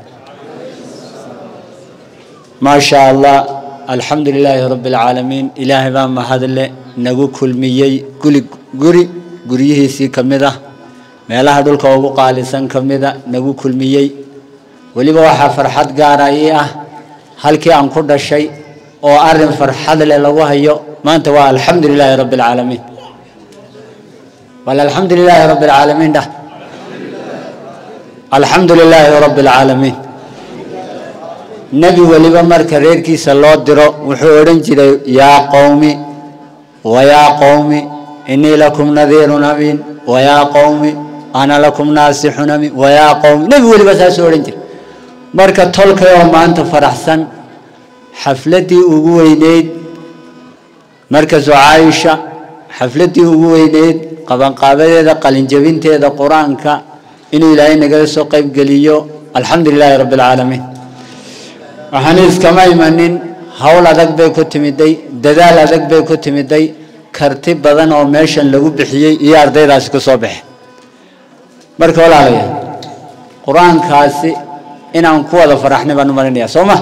ما شاء الله الحمد لله رب العالمين إلهي ما هذا اللي نقول كل مية كل قريه سي كمدة ما لها دول كوابو قالسان كمدة نقول كل مية ولي بواحة فرحات قارئية هل كي أنقض الشيء أو أرم فرحات للوها يو ما أنت الحمد لله رب العالمين ولا الحمد لله رب العالمين ده الحمد لله رب العالمين نبي ولي بمرك ريركي صلوات درو وحورن جري يا قومي ويا قومي إني لكم نذير أمين ويا قومي أنا لكم ناصح أمين ويا قومي نبي ولي بس أسورن جري مرك تلك يوم أنت فرحسن حفلتي وجوينيد مركز عائشة حفلتي وجوينيد قبل قابل قلن جبنت هذا قرآن كا إنه إلهي نجلس قيب قليو الحمد لله رب العالمين وحنيس كما يمنين حول هذاك بيكوت مدي دجال هذاك بيكوت مدي كرتب بدن أو ماشين لجوب بحيي ياردي راسك صباح مرك ولا عليه قرآن كاسي إن أنقوا فرحنا بنمرني سوما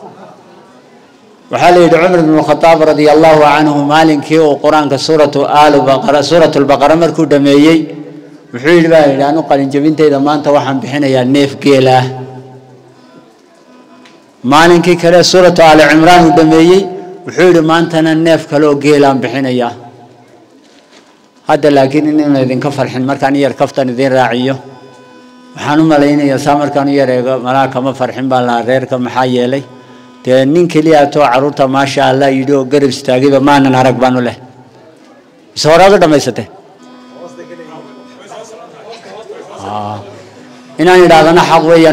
وحال عمر بن الخطاب رضي الله عنه مالك كيو قرآن كسورة آل بقرة سورة البقرة مركو دميي وحيل بقى لأنه قال إن جبنت إذا ما أنت وحن بحنا يا نيف كيله مالك كلا سورة آل عمران ودميي وحيل ما أنت النيف كلو كيلان بحنا يا هذا لكن إننا إذا كفر حين مركان يركفتن ذين راعيه وحنو ملايين يا سامر كانوا يرجع ملاك ما فرحين بالله غير كم حي لي تنين كليا تو عروتا ما شاء الله يدو قرب استاجي بما أن نهرق بانو له سورة قدام يسته إن أنا دعنا حقويا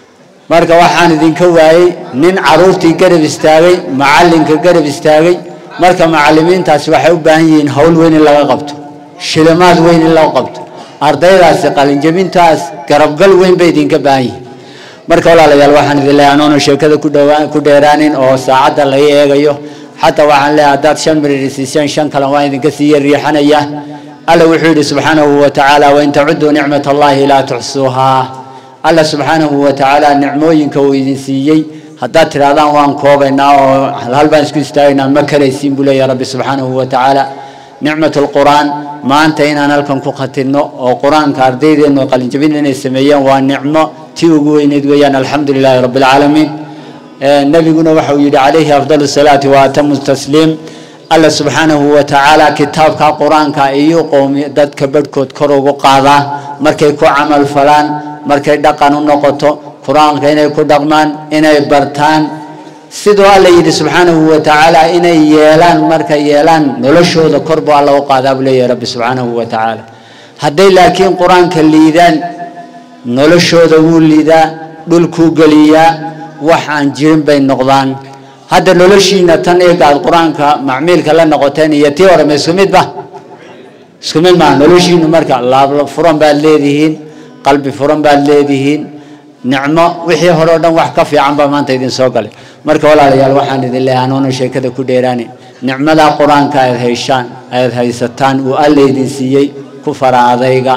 مرك واحد ذين كواي نين عروتي قرب استاجي معلم كقرب استاجي marka macallimiintaasi waxay u baahan yihiin hawl weyn in laga qabto shilimaad weyn in loo qabto ardaydaasi qalinjabintaas garabgal weyn bay idinka baahan yihiin marka walaalayaal waxaan idin leeyahay anoona sheekada ku dheeraanin oo saacadda laga eegayo xataa waxaan leeyahay haddaad 5 minute siisaan 5 kale waan idinka sii riixanaya alla wuxuu yidhi subxaanahu wa tacaala wain tacuduu nicmat allahi laa tuxsuuhaa alla subxaanahu wa tacaala nicmooyinka uu idin siiyey haddaad tidhahdaan waan koobaynaa oo hal baan isku istaagaynaa ma karaysiin buu leeyahay rabbi subxaanahu wa tacaala nicmat alqur'aan maanta inaan halkan ku khatirno oo qur-aanka ardaydeenu qalinjabin inay sameeyaan waa nicmo tii ugu weyneed weeyaan alxamdu lilaahi rabbi alcaalamiin nabiguna waxa uu yidhi calayhi afdalu salaati wa atamu tasliim alla subxaanahu wa tacaala kitaabka qur-aanka iyo qowmi dadka badhkood kor ugu qaadaa markay ku camal falaan markay dhaqan u noqoto qur-aanka inay ku dhaqmaan inay bartaan sidoo alla yidhi subxaanahu wa tacaala inay yeelaan markay yeelaan noloshooda kor buu alla u qaadaa buu leeyahay rabbi subxaanahu wa tacaala hadday laakiin qur-aanka liidaan noloshooda wuu liidaa dhulkuu geliyaa wax aan jirin bay noqdaan hadda noloshiina tan eegaad qur-aanka macmiilka la noqoteen iyo tii hore ma isku mid ma noloshiinu marka laab furan baad leedihiin qalbi furan baad leedihiin nicmo wixii hore oo dhan wax ka fiican baa maanta idin soo galay marka walaalayaal waxaan idin leeyahay anoona sheekada ku dheeraani nicmada qur-aanka aad haysataan uu alla idin siiyey ku fara adayga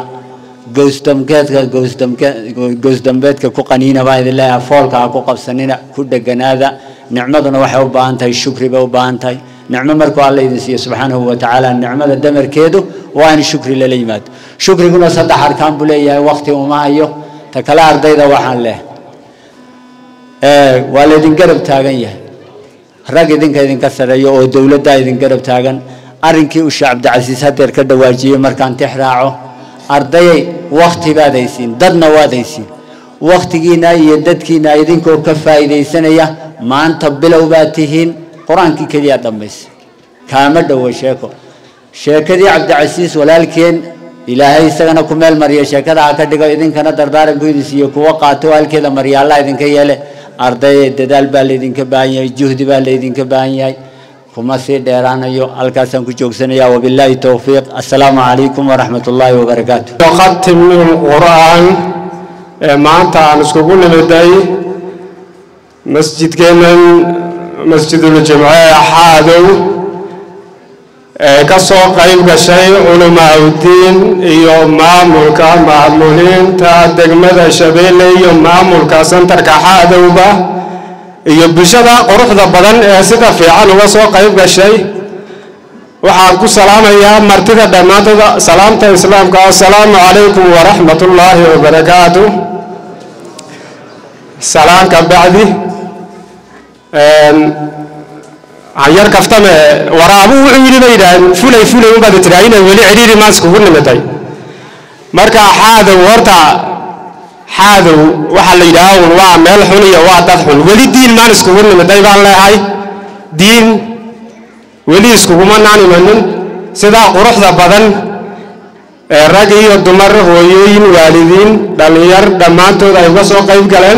goosdambeedka ku qaniina baa idin leeyahay foolka ha ku qabsanina ku dheganaada nicmaduna waxay u baahan tahay shukri bay u baahan tahay nicmo markuu alla idin siiyo subxaanahu wa tacaala nicmada damarkeedu waa in shukri lala yimaado shukriguna 3 arkaan buu leeyahay waqti uma hayo ta kale ardayda waxaan leeyahay waa laydin garab taagan yahay rag idinka sareeyo oo dowladda idin garab taagan arrinkii uu Sheekh Cabdicasiis hadeer ka dhawaajiyay markaan tixraaco ardayay waqti baad haysiin dadna waad haysiin waqtigiina iyo dadkiina idinkoo ka faa'iideysanaya maanta bilow baad tihiin qur-aankii kaliya dhammaysay kaama dhawo sheekadii Cabdicasiis walaalkeen ilaahay isagana ku meel mariyo sheekada ka dhigo idinkana dardaaranku idin siiyo kuwa qaato halkeeda maryaala idinka yeele arday dadaal baa leedinka baahan yahay juhdi baa leedinka baahan yahay kuma sii dheeraanayo halkaasaan ku joogsanaya wabillahi tawfiiq assalaamu calaykum waraxmatullaahi wabarakaatu khatim qur'aan maanta aan iskugu nimiday masjidkeenan masjidul jimce xaadow ka soo qayb gashay culimaauddiin iyo maamulka maamuliinta degmada Shabeelle iyo maamulka santarka xaadowba iyo bulshada quruxda badan ee sida fiican uga soo qayb gashay waxaan ku salaamayaa martida dhammaantood salaamta islaamka assalaamu calaykum waraxmatullaahi wabarakaatu salaamka bacdi عيار كفتم ورابو وعيري بيدان فلي وبعد تراينا ولي عريري ما سكون نمتاي مركا حاذو وحل يداون وعمل حنية وعتذحن ولي دين ما سكون نمتاي بان لا هاي دين ولي سكون ما نعني منن سدا قرح ذا بدن الرجل يدمر هويين والدين دلير دمانتو ذا يبصو قيب كلام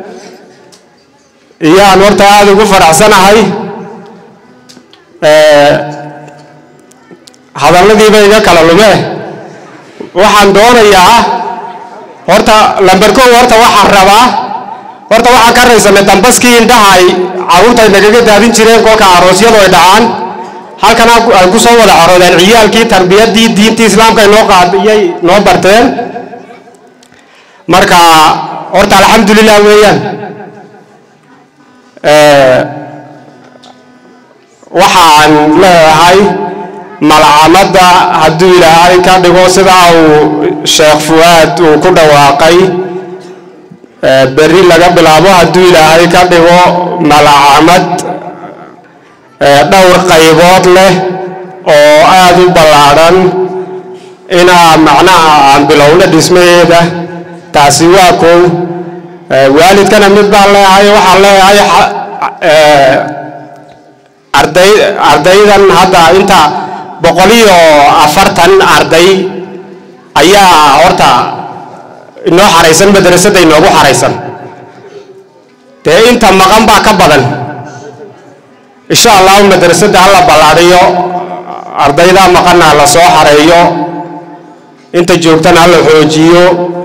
يا نور تعالى كفر عسنا هاي hadalladii bay iga kala lumeen waxaan doonayaa horta lambarko horta waxaan ka raysanay dambaskii indhahay caawurta nagaga daadin jireen kolka aroosyadu ay dhacaan halkan ay ku soo wada caroodeen ciyaalkii tarbiyadii diintii islaamka ay noo qaadiyay noo barteen marka horta alxamdulilah weeyaan waxaan leeyahay malcamada hadduu ilaahay ka dhigo sidaa uu sheekh fuwaad uu ku dhawaaqay berri laga bilaabo hadduu ilaahay ka dhigo malcamad dhowr qaybood leh oo aad u ballaadhan inaa macnaha aan bilowna dhismaheeda taasi waa kow waalidkana mid baan leeyahay waxaan leeyahay ardaydan hadda inta 140 arday ayaa horta inoo xareysan madrasada inoogu xareysan te inta maqan baa ka badan insha allah madrasada hala ballaadhiyo ardayda maqana la soo xareeyo inta joogtana hala xoojiyo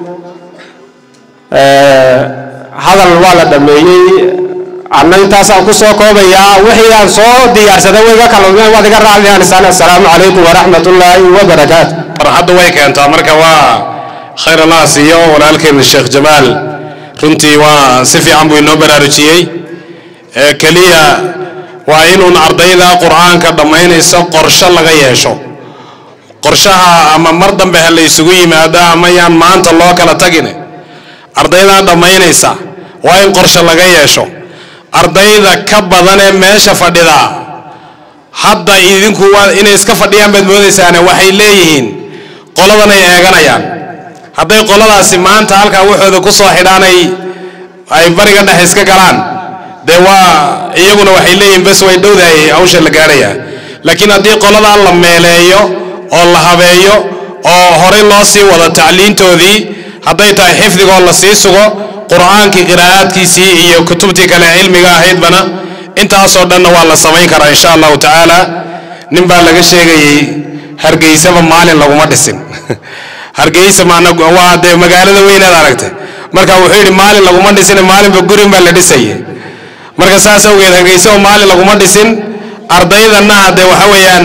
hadal waa la dhameeyey anna intaasaan ku soo koobayaa wixii aan soo diyaarsaday wayga kalluumeen waad iga raacdaan assalaamu calaykum waraxmatullaahi wabarakaatu farxaddu way keentaa marka waa khayr allah siiyo walaalkeen sheekh jamaal runtii waa si fiican buu inoo baraarujiyey keliya waa inuun ardayda qur'aanka dhammaynaysa qorshe laga yeesho qorshaha ama mar dambe ha la isugu yimaado ama yaan maanta loo kala tagin ardayda dhammaynaysa waa in qorshe laga yeesho ardayda ka badan ee meesha fadhida hadda idinku waa inay iska fadhiyaan baad moodaysaane waxay leeyihiin qoladan ay eeganayaan hadday qoladaasi maanta halkaa waxooda ku soo xidhaanay ay bariga dhexe iska galaan dee waa iyaguna waxay leeyihiin bas way dhowdahay hawsha la gaadhayaa laakiin haddii qoladaa la meeleeyo oo la habeeyo oo horey loo sii wado tacliintoodii hadday tahay xifdigoo la sii sugo qur'aankii qiraa'aadkiisii iyo kutubtii kale cilmiga ahaydbana intaasoo dhanna waa la samayn karaa insha allahu tacaala nin baa laga sheegayey hargeysaba maalin laguma dhisin hargeysa waa dee magaalada weynaad aragtay marka wuxuu yidhi maalin laguma dhisin maalinba gurin baa la dhisayay marka saas awgeed hargeysaba maalin laguma dhisin ardaydanna dee waxa weeyaan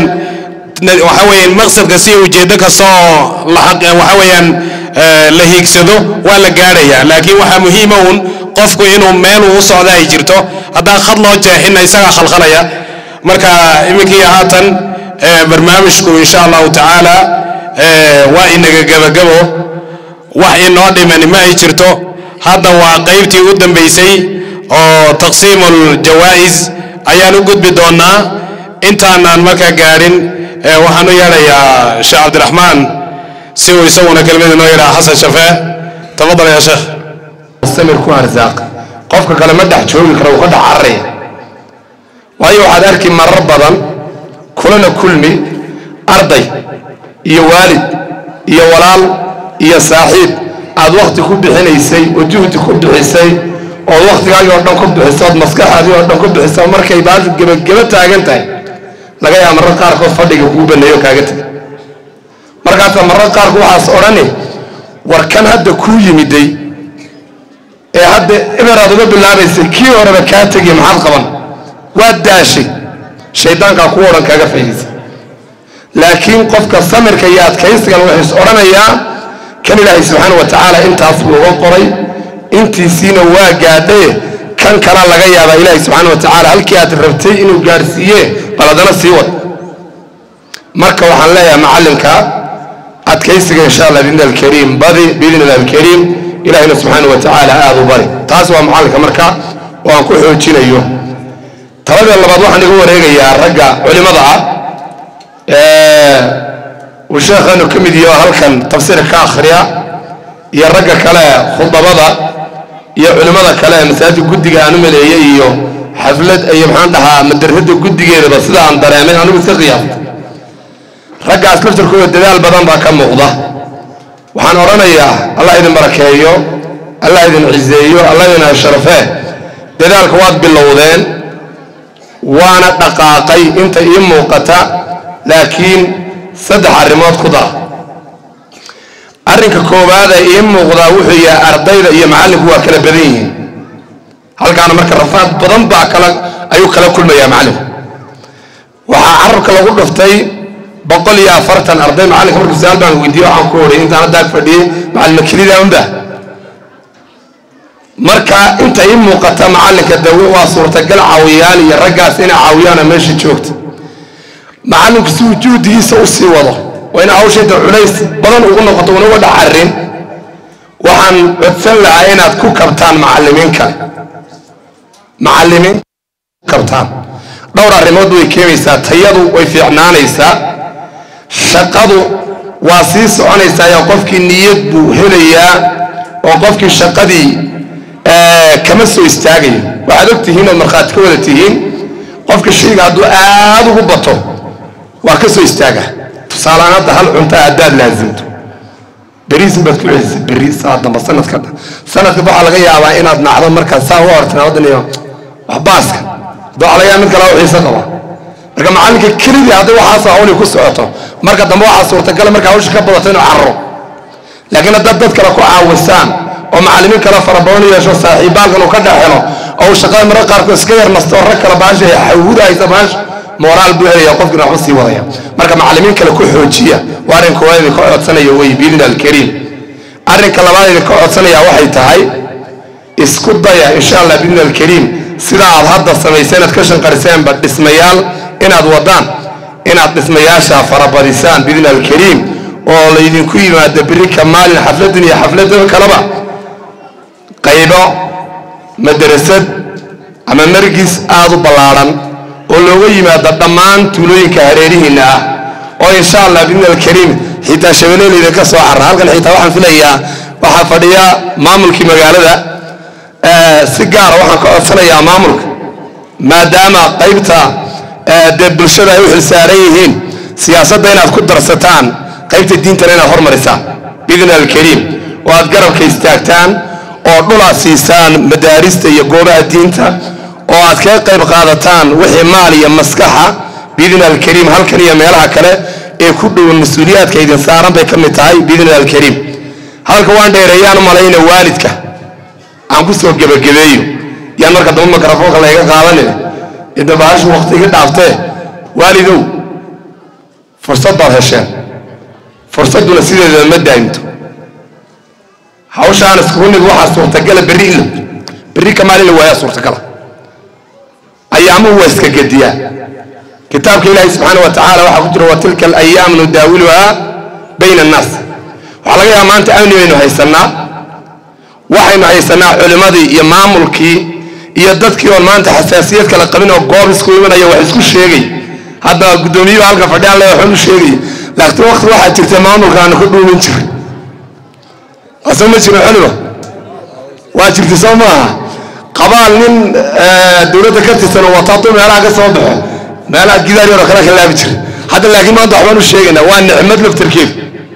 maqsadka si ujeeddo kastoo waxa weeyaan la hiigsado waa la gaadhayaa laakiin waxaa muhiima uun qofku inuu meel uu socda ay jirto haddaan khad loo jeexinna isagaa khalkhalaya marka iminkii haatan barnaamijku insha allahu tacaala waa inaga gebagabo wax inoo dhimani ma ay jirto hadda waa qaybtii u dambaysay oo taqsiimul jawaa'is ayaan u gudbi doonaa intaanaan markaa gaadhin waxaan u yeedhayaa sheekh cabdiraxmaan si uu isaguna kelmad inoo yidhaha xasan shafee tafadal yaa sheekh samir ku arsaaq qofka kale ma dhex joogi karo uu ka dhex cararaya waayo waxaad arki marar badan kulana kulmi arday iyo waalid iyo walaal iyo saaxiib aad waqti ku bixinaysay oo juhdi ku bixisay oo waqtigaagii oo dhan ku bixisay oo maskaxaadii oo dhan ku bixisay markay baad gabagaba taagan tahay laga yaabo marar qaarkood fadhiga kuu baneeyo kaaga tagay markaas marar qaarkood waxaas odhani war kan hadda kuu yimiday ee hadda ibaraad uga bilaabaysay kii horeba kaa tegiy maxaad qaban waad daashay shaydaankaa kuwa odhan kaaga faa'iidaysa laakiin qofka samirka iyo adkaysigan wuxuu is odhanayaa kan ilaahay subxaana wa tacaala intaas buu uga qoray intiisiina waa gaadhaye kan kala laga yaabaa ilaahay subxaana wa tacaala halkii aad rabtay inuu gaadhsiiye bal haddana sii wad marka waxaan leeyahay macallinka adkaysiga insha allah biidni alkariim badi biidni illahi alkariim ilaahayna subxaana wa tacaala aada u bari taas waa macallinka marka oo aan ku xoojinayo talada labaad waxaan iga wareegayaa ragga culimada ah uu sheekhanu ka mid yaho halkan tafsiirka ka akhriya iyo ragga kale khudabada iyo culimada kale ee masaajid guddiga aan u maleeyey iyo xaflad iyo maxaan dhahaa madrasada guddigeedaba sida aan dareemay anigu iska qiyaastay raggaas laftarkooda dadaal badan baa ka muuqda waxaan odhanayaa allah idin barakeeyo allah idin ciseeyo allah idin sharafee dadaalka waad bilowdeen waana dhaqaaqay inta ii muuqata laakiin saddex arrimood ku dara arrinka koowaad ee ii muuqdaa wuxuu yahay ardayda iyo macallinku waa kala badan yihiin halkaana marka rafaad badan baa ayuu kala kulmayaa macallinku waxaa carabka lagu dhuftay 140 arday macallinka markuu su'aal baan weydiiyey waxaan ku odhay intaan hadda fadhiyey macallin kelida unba marka inta ii muuqata macallinka dawo waa suurtagal caawiyaan iyo raggaas inay caawiyaan meesha joogta macallinku si wujuudiisa u sii wado waa in hawsheeda culays badan ugu noqoto una uga dhacarin waxaan codsan lahaa inaad ku kabtaan macallimiin kale macallimiin kabtaan dhowr arrimood way keenaysaa tayadu way fiicnaanaysaa shaqadu waa sii soconaysaa oo qofkii niyad buu helayaa oo qofkii shaqadii kama soo istaagayo waxaad og tihiin oo markhaati ka wada tihiin qofka shayga hadduu aad ugu bato waa ka soo istaaga tusaaleaan hadda hal cunta haddaad laasimto beriisin baad ku celisay beri saa damba sanadka waxaa laga yaabaa inaad nacdo markaad saa u hortanaadanayo wax baaska doclayaa mid kale oo xiisa qaba marka macallinka kelidii haddii waxaasoo hawli ku socoto marka dambe waxaa suurtagala marka hawsha ka badato inuu carro laakiin haddaad dad kale ku caawisaan oo macallimiin kale fara badan yeesho saaxiibaalkan uu ka dhex helo oo uu shaqada mararka qaarkood iska yar nasto rag kale baasha ay xawudaysa baasha moraal buu helaya qofkina waxba sii wadaya marka macallimiin kale ku xoojiya waa arrin koowaad idinka codsanaya wey biidnillah alkariim arrinka labaad idinka codsanaya waxay tahay isku daya insha allah biidnillah alkariim sida aad hadda samayseen aad ka shanqariseenba dhismayaal inaad wadaan inaad dhismayaasha farabadisaan biidnillah alkariim oo laydinku yimaado biri ka maalin xafladan iyo xafladada kaleba qaybo madrasad ama margis aad u ballaaran oo looga yimaado dhammaan tuulooyinka hareerihiina ah oo insha allah biidnillah alkariim xitaa shabeelle idinka soo carra halkan xitaa waxaan filayaa waxaa fadhiya maamulkii magaalada si gaara waxaan ka codsanayaa maamulka maadaama qaybta dee bulshada ay u xilsaaran yihiin siyaasadda inaad ku darsataan qaybta diintana inaad hormarisaan biidnillah alkariim oo aad garabka istaagtaan oo dhulaad siisaan madaarista iyo goobaha diinta oo aad kaga qayb qaadataan wixii maal iyo maskaxa biidnillah alkariim halkan iyo meelaha kale ee ku dhow mas-uuliyaadka idin saaran bay ka mid tahay biidnillah alkariim halka waan dheereeyaan u malayna waalidka aan ku soo gebagabeeyo yaan marka dambe mikrofoonka layga qaadanin inta baashu waqtiga dhaaftee waalidow fursad baad hesheen fursadduna sideeda ma daa'imto hawshaan iskugu nid waxaa suurtagala berri kamaal in la waayaa suurtagala ayaamuhu waa iska gediyaa kitaabka ilaahay subxaana wa tacaala waxaa ku jira watilka alayaam nudaawiluhaa bayna annaas waxaa laga yaaba maanta amni baynu haysannaa waxaynu haysanaa culimmadii iyo maamulkii iyo dadkii oon maanta xasaasiyad kala qabin oo goob isku imanaya wax isku sheegay hadda guddoomiyuhu halka fadhiyaan le waxu sheegay laakiin waqti waxaa jirta maamulka aanu ka dhuumin jirin asoo ma jiro culimo waa jirta soo maaha qabaal nin dowladda ka tirsan oo wataatu meelaha ka soo baxo meelaha gidaar yaroo kale ka laabi jiray hadda laakiin maanta waxbaan u sheegaynaa waa nicmad laftarkeedu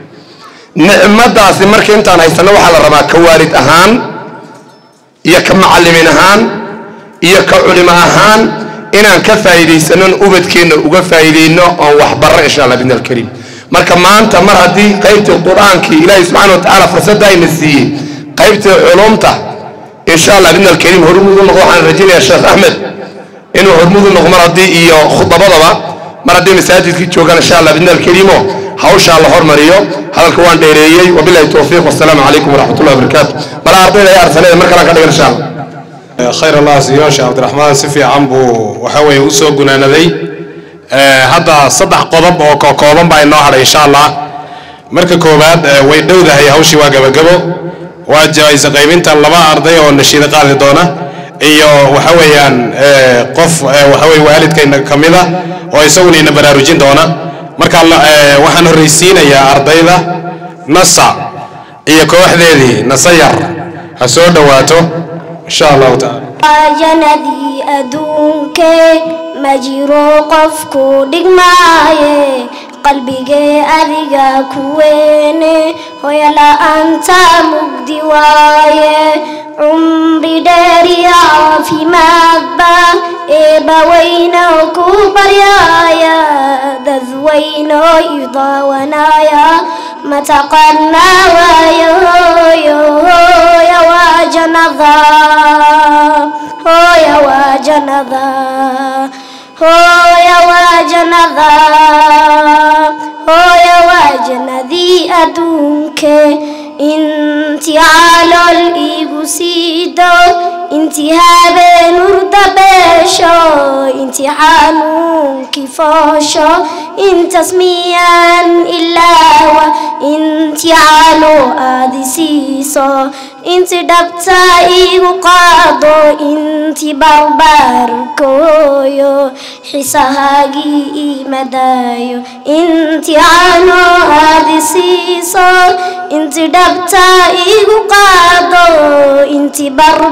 nicmadaasi marka intaan haysanno waxaa la rabaa ka waalid ahaan iyo ka macallimiin ahaan iyo ka culimo ahaan inaan ka faa'iidaysannon ubadkeenna uga faa'iidayno oon waxbarro insha allah bidna alkariim marka maanta mar haddii qaybtii qur-aankii ilaahay subxaana wa tacaala fursadda ayna siiyey qaybtii culumta insha allah bidna alkariim hormuud u noqdo waxaan rajaynayaa sheekh axmed inuu hormuud u noqo mar haddii iyo khudabadaba mar haddii masaajidkii joogaan insha allah bidna alkariimo hawshaa la hormariyo hadalka waan dheereeyey wabillahi towfiiq wassalaamu calaykum waraxmatullahi wabarakaatu mala ardayda ee arsaneeda mar kalaan ka dhigan insha allah khayr allah siiyo sheekh cabdiraxmaan si fiican buu waxa weeye u soo gunaanaday hadda saddex qodob oo kooban baa inoo hadhay insha allah marka koowaad way dhowdahay hawshii waa gabagabo waa jaayisa qaybinta laba arday oo nashiida qaadi doona iyo waxa weeyaan qof waxa weeye waalidkayna ka mid ah oo isaguna ina baraarujin doona marka waxaan horreysiinayaa ardayda nasa iyo kooxdeedii nasayar ha soo dhawaato insha allahu tacaala janadii adduunkee ma jiro qofku dhigmaaye qalbigee adiga ku weyne hoya la'aanta mugdi waaye cumri dheeriya caafimaadba eebbaweyno ku baryaaya dadweyno idaawanaya mataqaanaa waayo hooya waa jannada hooya waa jannada hooya waa jannada hooya waa jannadii adduunke inti calool igu siido inti habeen hurda beesho inti xanuunkii foosho intas miyaan ilaawa inti calo aadi siiso inti dhabta igu qaado inti barbaarkooyo xisahaagii imadaayo inti calo aadi siiso inti dhabta igu qaado inti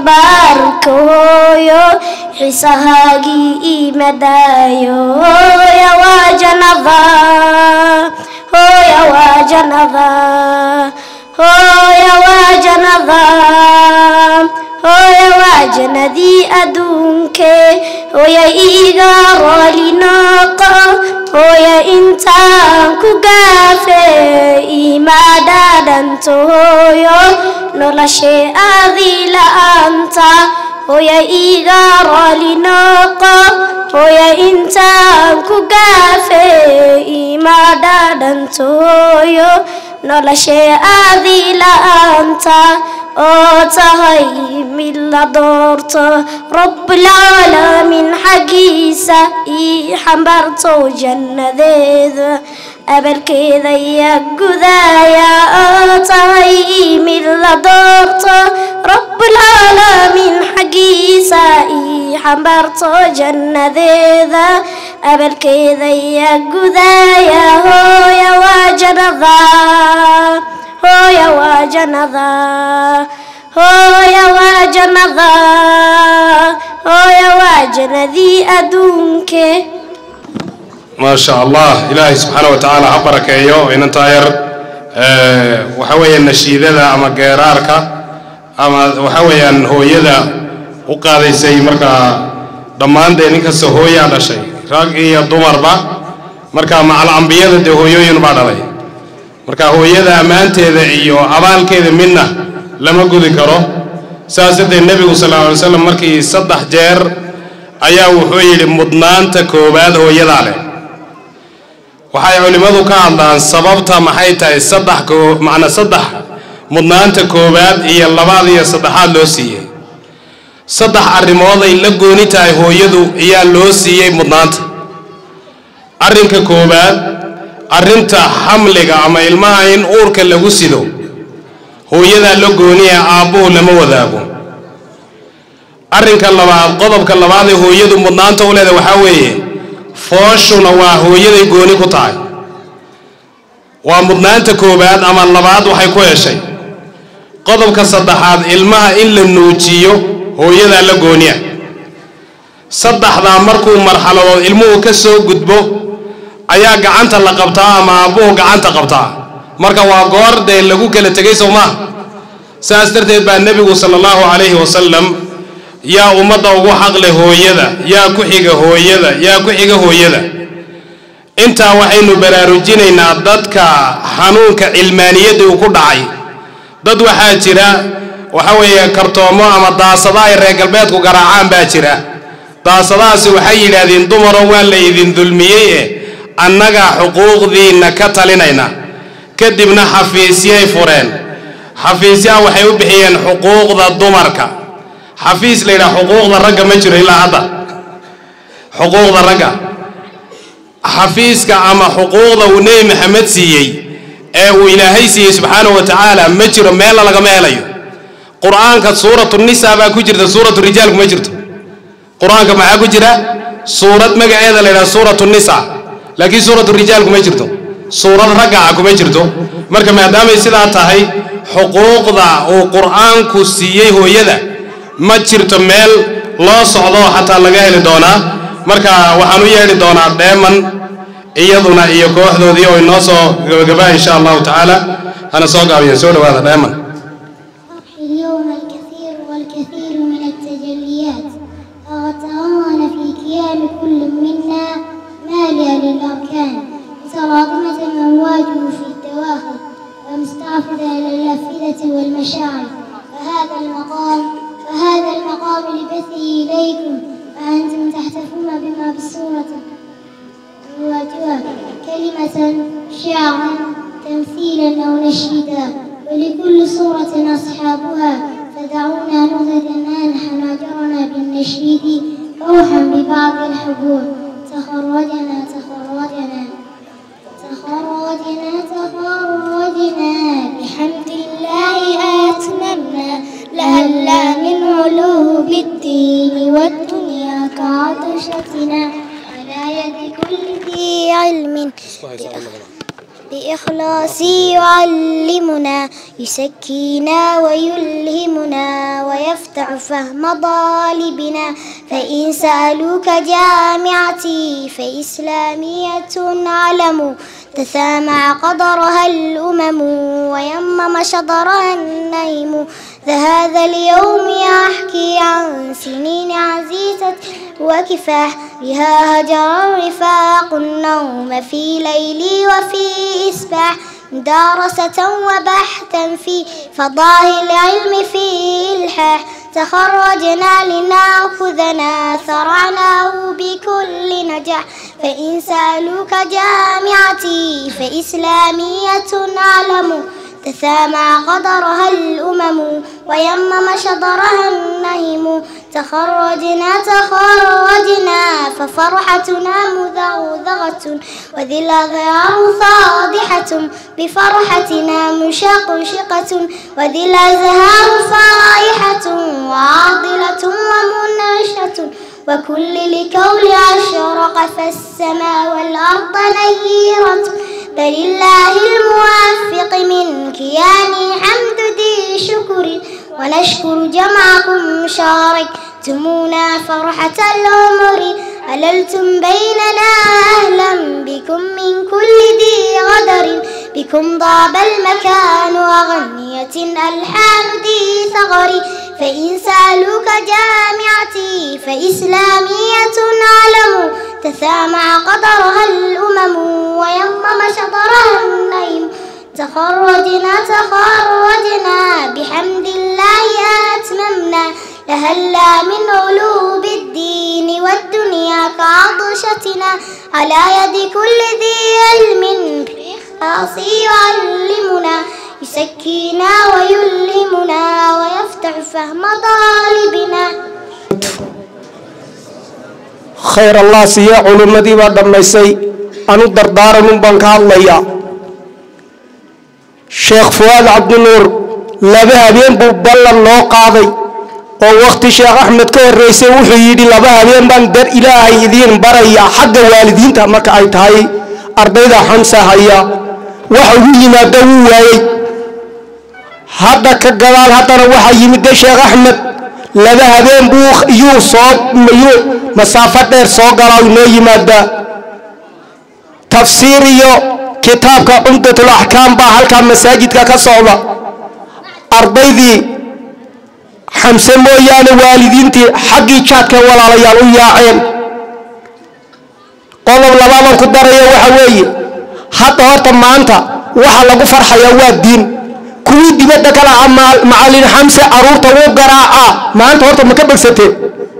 barbaarkooyo xisahaagii imadaayo hooya waa jannada hooya waa jannada hooya waa jannada hooya waa jannadii adduunkee hooya iiga raali noqo hooya intaan ku gaafee ima dhadhanto hooyo noloshee adii la'aanta hooya iiga raali noqo hooya intaan ku gaafee ima dhadhanto hooyo noloshee adii la'aanta oo tahay mid la doorto rabbulcaalamiin xaggiisa ii xambaarto jannadeeda abalkeeda yaa gudaaya oo tahay mid la doorto rabbulcaalamiin xaggiisa ii xambaarto jannadeeda abalkeeda yaa gudaaya hooya waa jannada hooya waa jannada hooya waa jannada hooya waa jannadii adduunkee ما شاء الله إلهي سبحانه وتعالى عبرك أيوه إن طاير وحوي النشيدة أما جرارك أما وحوي أن هو يدا وقاضي سي مركا ضمان دينك سهوية على شيء راقي الضمر با مركا مع الأنبياء ده هو يوين بعد عليه مركا هو يدا أمان تيدا إيوه أبان كذا منا لما قل كرو ساسد النبي صلى الله عليه وسلم مركي صدح جير أيا وحوي المضنان تكوباد هو يدا عليه waxay culimadu ka hadlaan sababta maxay tahay macna saddex mudnaanta koobaad iyo labaad iyo saddexaad loo siiyay saddex arrimood ay la gooni tahay hooyadu ayaa loo siiyay mudnaanta arrinka koobaad arrinta xamliga ama ilmaha in uurka lagu sido hooyada la gooniya aabbuhu lama wadaago arrinka labaad qodobka labaad ee hooyadu mudnaanta u leedahay waxaa weeye fooshuna waa hooyaday gooni ku tahay waa mudnaanta koobaad ama labaad waxay ku heshay qodobka saddexaad ilmaha in la nuujiyo hooyadaa la gooniya saddexdaa markuu marxaladood ilmuhu ka soo gudbo ayaa gacanta la qabtaa ama aabbuhu gacanta qabtaa marka waa goor dee lagu kala tegay soo maaha saas darteed baa nebigu sala allahu calayhi wasalam yaa ummadda ugu xaqle hooyada yaa ku xiga hooyada yaa ku xiga hooyada intaa waxaynu baraarujinaynaa dadka xanuunka cilmaaniyadda uu ku dhacay dad waxaa jira waxa weeye kartoomo ama daasada ay reer galbeedku garaacaan baa jira daasadahaasi waxay yidhaahdeen dumaro waa la idin dulmiyey annaga xuquuqdiinna ka talinayna kadibna xafiisyay fureen xafiisyaha waxay u bixiyeen xuquuqda dumarka xafiis la yidhaha xuquuqda ragga ma jiro ilaa hadda xuquuqda ragga xafiiska ama xuquuqda uu nebi maxamed siiyey ee uu ilaahay siiyey subxaanahu wa tacaala ma jiro meella lagama helayo qur-aanka suuratu nisaa baa ku jirta suuratu rijaalku ma jirto qur-aanka maxaa ku jira suurad magaceeda la yidhaha suuratu nisaa laakiin suuratu rijaalku ma jirto suurad ragga ah kuma jirto marka maadaamay sidaa tahay xuquuqda uu qur-aanku siiyey hooyada ma jirto meel loo socdo xataa laga heli doonaa marka waxaan u yeedhi doonaa dheeman iyaduna iyo kooxdoodii oo inoo soo gabagabaa insha allahu tacaala hana soo gaabiyeen soo dhawaada dheeman اليوم الكثير والكثير من التجليات تغطران في كيان كل منا ماليا للأركان متراكمة أمواجه في الدواخل ومستعفدة إلى الأفئدة والمشاعر فهذا المقام لبثه إليكم وأنتم تحتفون بما بالصورة الواجهة كلمة شعرا تمثيلا أو نشيدا ولكل صورة أصحابها فدعونا نغذ الآن حناجرنا بالنشيد روحا ببعض الحبور تخرجنا بحمد الله أتممنا لهلا من علو بالدين والدنيا كعطشتنا على يد كل ذي علم بإخلاص يعلمنا يسكينا ويلهمنا ويفتح فهم ضالبنا فإن سألوك جامعتي فإسلامية علم تسامع قدرها الأمم ويمم شطرها النيم. هذا اليوم يحكي عن سنين عزيزة وكفاح بها هجر الرفاق النوم في ليلي وفي إصباح مدارسة وبحثا في فضاء العلم في إلحاح. تخرجنا لنأخذنا ثرعناه بكل نجاح. فإن سألوك جامعتي فإسلامية أعلم تسامع قدرها الأمم ويمم شطرها النهم. تخرجنا ففرحتنا مذغذغة وذي الأغيار صادحة بفرحتنا مشقشقة وذي الأزهار صائحة وعاضلة ومنعشة وكل لكول أشرق فالسماء والأرض نيرة. فلله الموفق من كياني حمد ذي شكر ونشكر جمعكم شاركتمونا فرحة العمر. أللتم بيننا أهلا بكم من كل ذي غدر. بكم ضاب المكان وغنية الألحان ذي ثغر. فإن سألوك جامعتي فإسلامية أعلم تسامع قدرها الأمم ويمم شطرها النيم. تخرجنا بحمد الله أتممنا. لهلا من علوم الدين والدنيا كعطشتنا على يد كل ذي علم بالإخلاص يعلمنا يسكينا ويلهمنا ويفتح فهم طالبنا. خير الله سيا علمدي ودميسي أنو دردار من بنك الله شيخ فؤاد عبد النور لبها بين ببلا لو قاضي oo waqti sheekh axmed ka horeysay wuxuu yidhi laba habeen baan dar ilaahay idiin baraya xagga waalidiinta marka ay tahay ardayda xamsa haya waxa ugu yimaada wuu waayey. hadda ka gadaal haddana waxaa yimid sheekh axmed laba habeen buu iyuu masaafo dheer soo galaa inoo yimaada. tafsiir iyo kitaabka cumdatul axkaam baa halkaa masaajidka ka socda. ardaydii xamse mooyaane waalidiintii xaggii jaadka walaalayaal u yaaceen. qodob labaadan ku daraya waxa weeye hadda horta maanta waxa lagu farxayaa waa diin. kuwii dibadda kala macallin xamse caruurta wuu garaacaa maanta horta ma ka bagsateen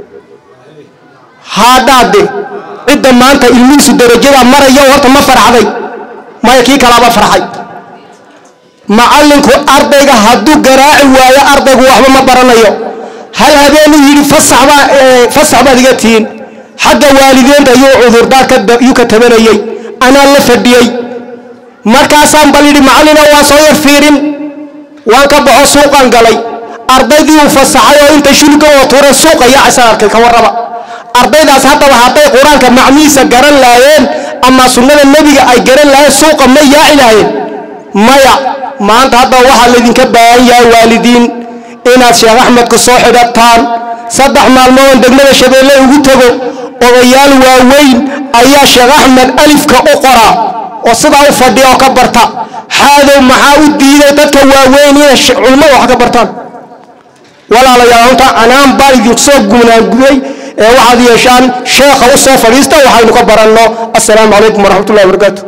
haadaade cidda maanta ilmihiisu darajada maraya horta ma farxaday maya kii kalaaba farxay. macallinku ardayga hadduu garaaci waayo ardaygu waxba ma baranayo. hal habeenuu yidhi fasax baad iga tihiin xagga waalideenta ayuu cudurdaar yuu ka tabanayey anaa la fadhiyey. markaasaan bal yidhi macallina waa soo yar fiirin waan ka baxo suuqan galay. ardaydii uu fasaxay oo inta shulka oo tuuray suuqa yaacaysan arkay ka warraba. ardaydaas haddaba hadday qur-aanka macnihiisa garan laayeen ama sunnada nebiga ay garan laayeen suuqa ma yaaci lahayen maya. maanta hadda waxaa laydinka baahan yahay waalidiin inaad sheekh axmed ku soo xidhataan. 3 maalmood degmada shabeelle ugu tago odayaal waaweyn ayaa sheekh axmed alifka u qoraa oo sidaa u fadhiya oo ka barta. xaadow maxaa u diiday dadka waaweyn inay culmada wax ka bartaan? walaalayaal inta anaan baa idinku soo gunaanguday waxaad yeeshaan sheekha u soo fadhiista waxaynu ka baranno. assalaamu calaykum waraxmatullahi wabarakaatu.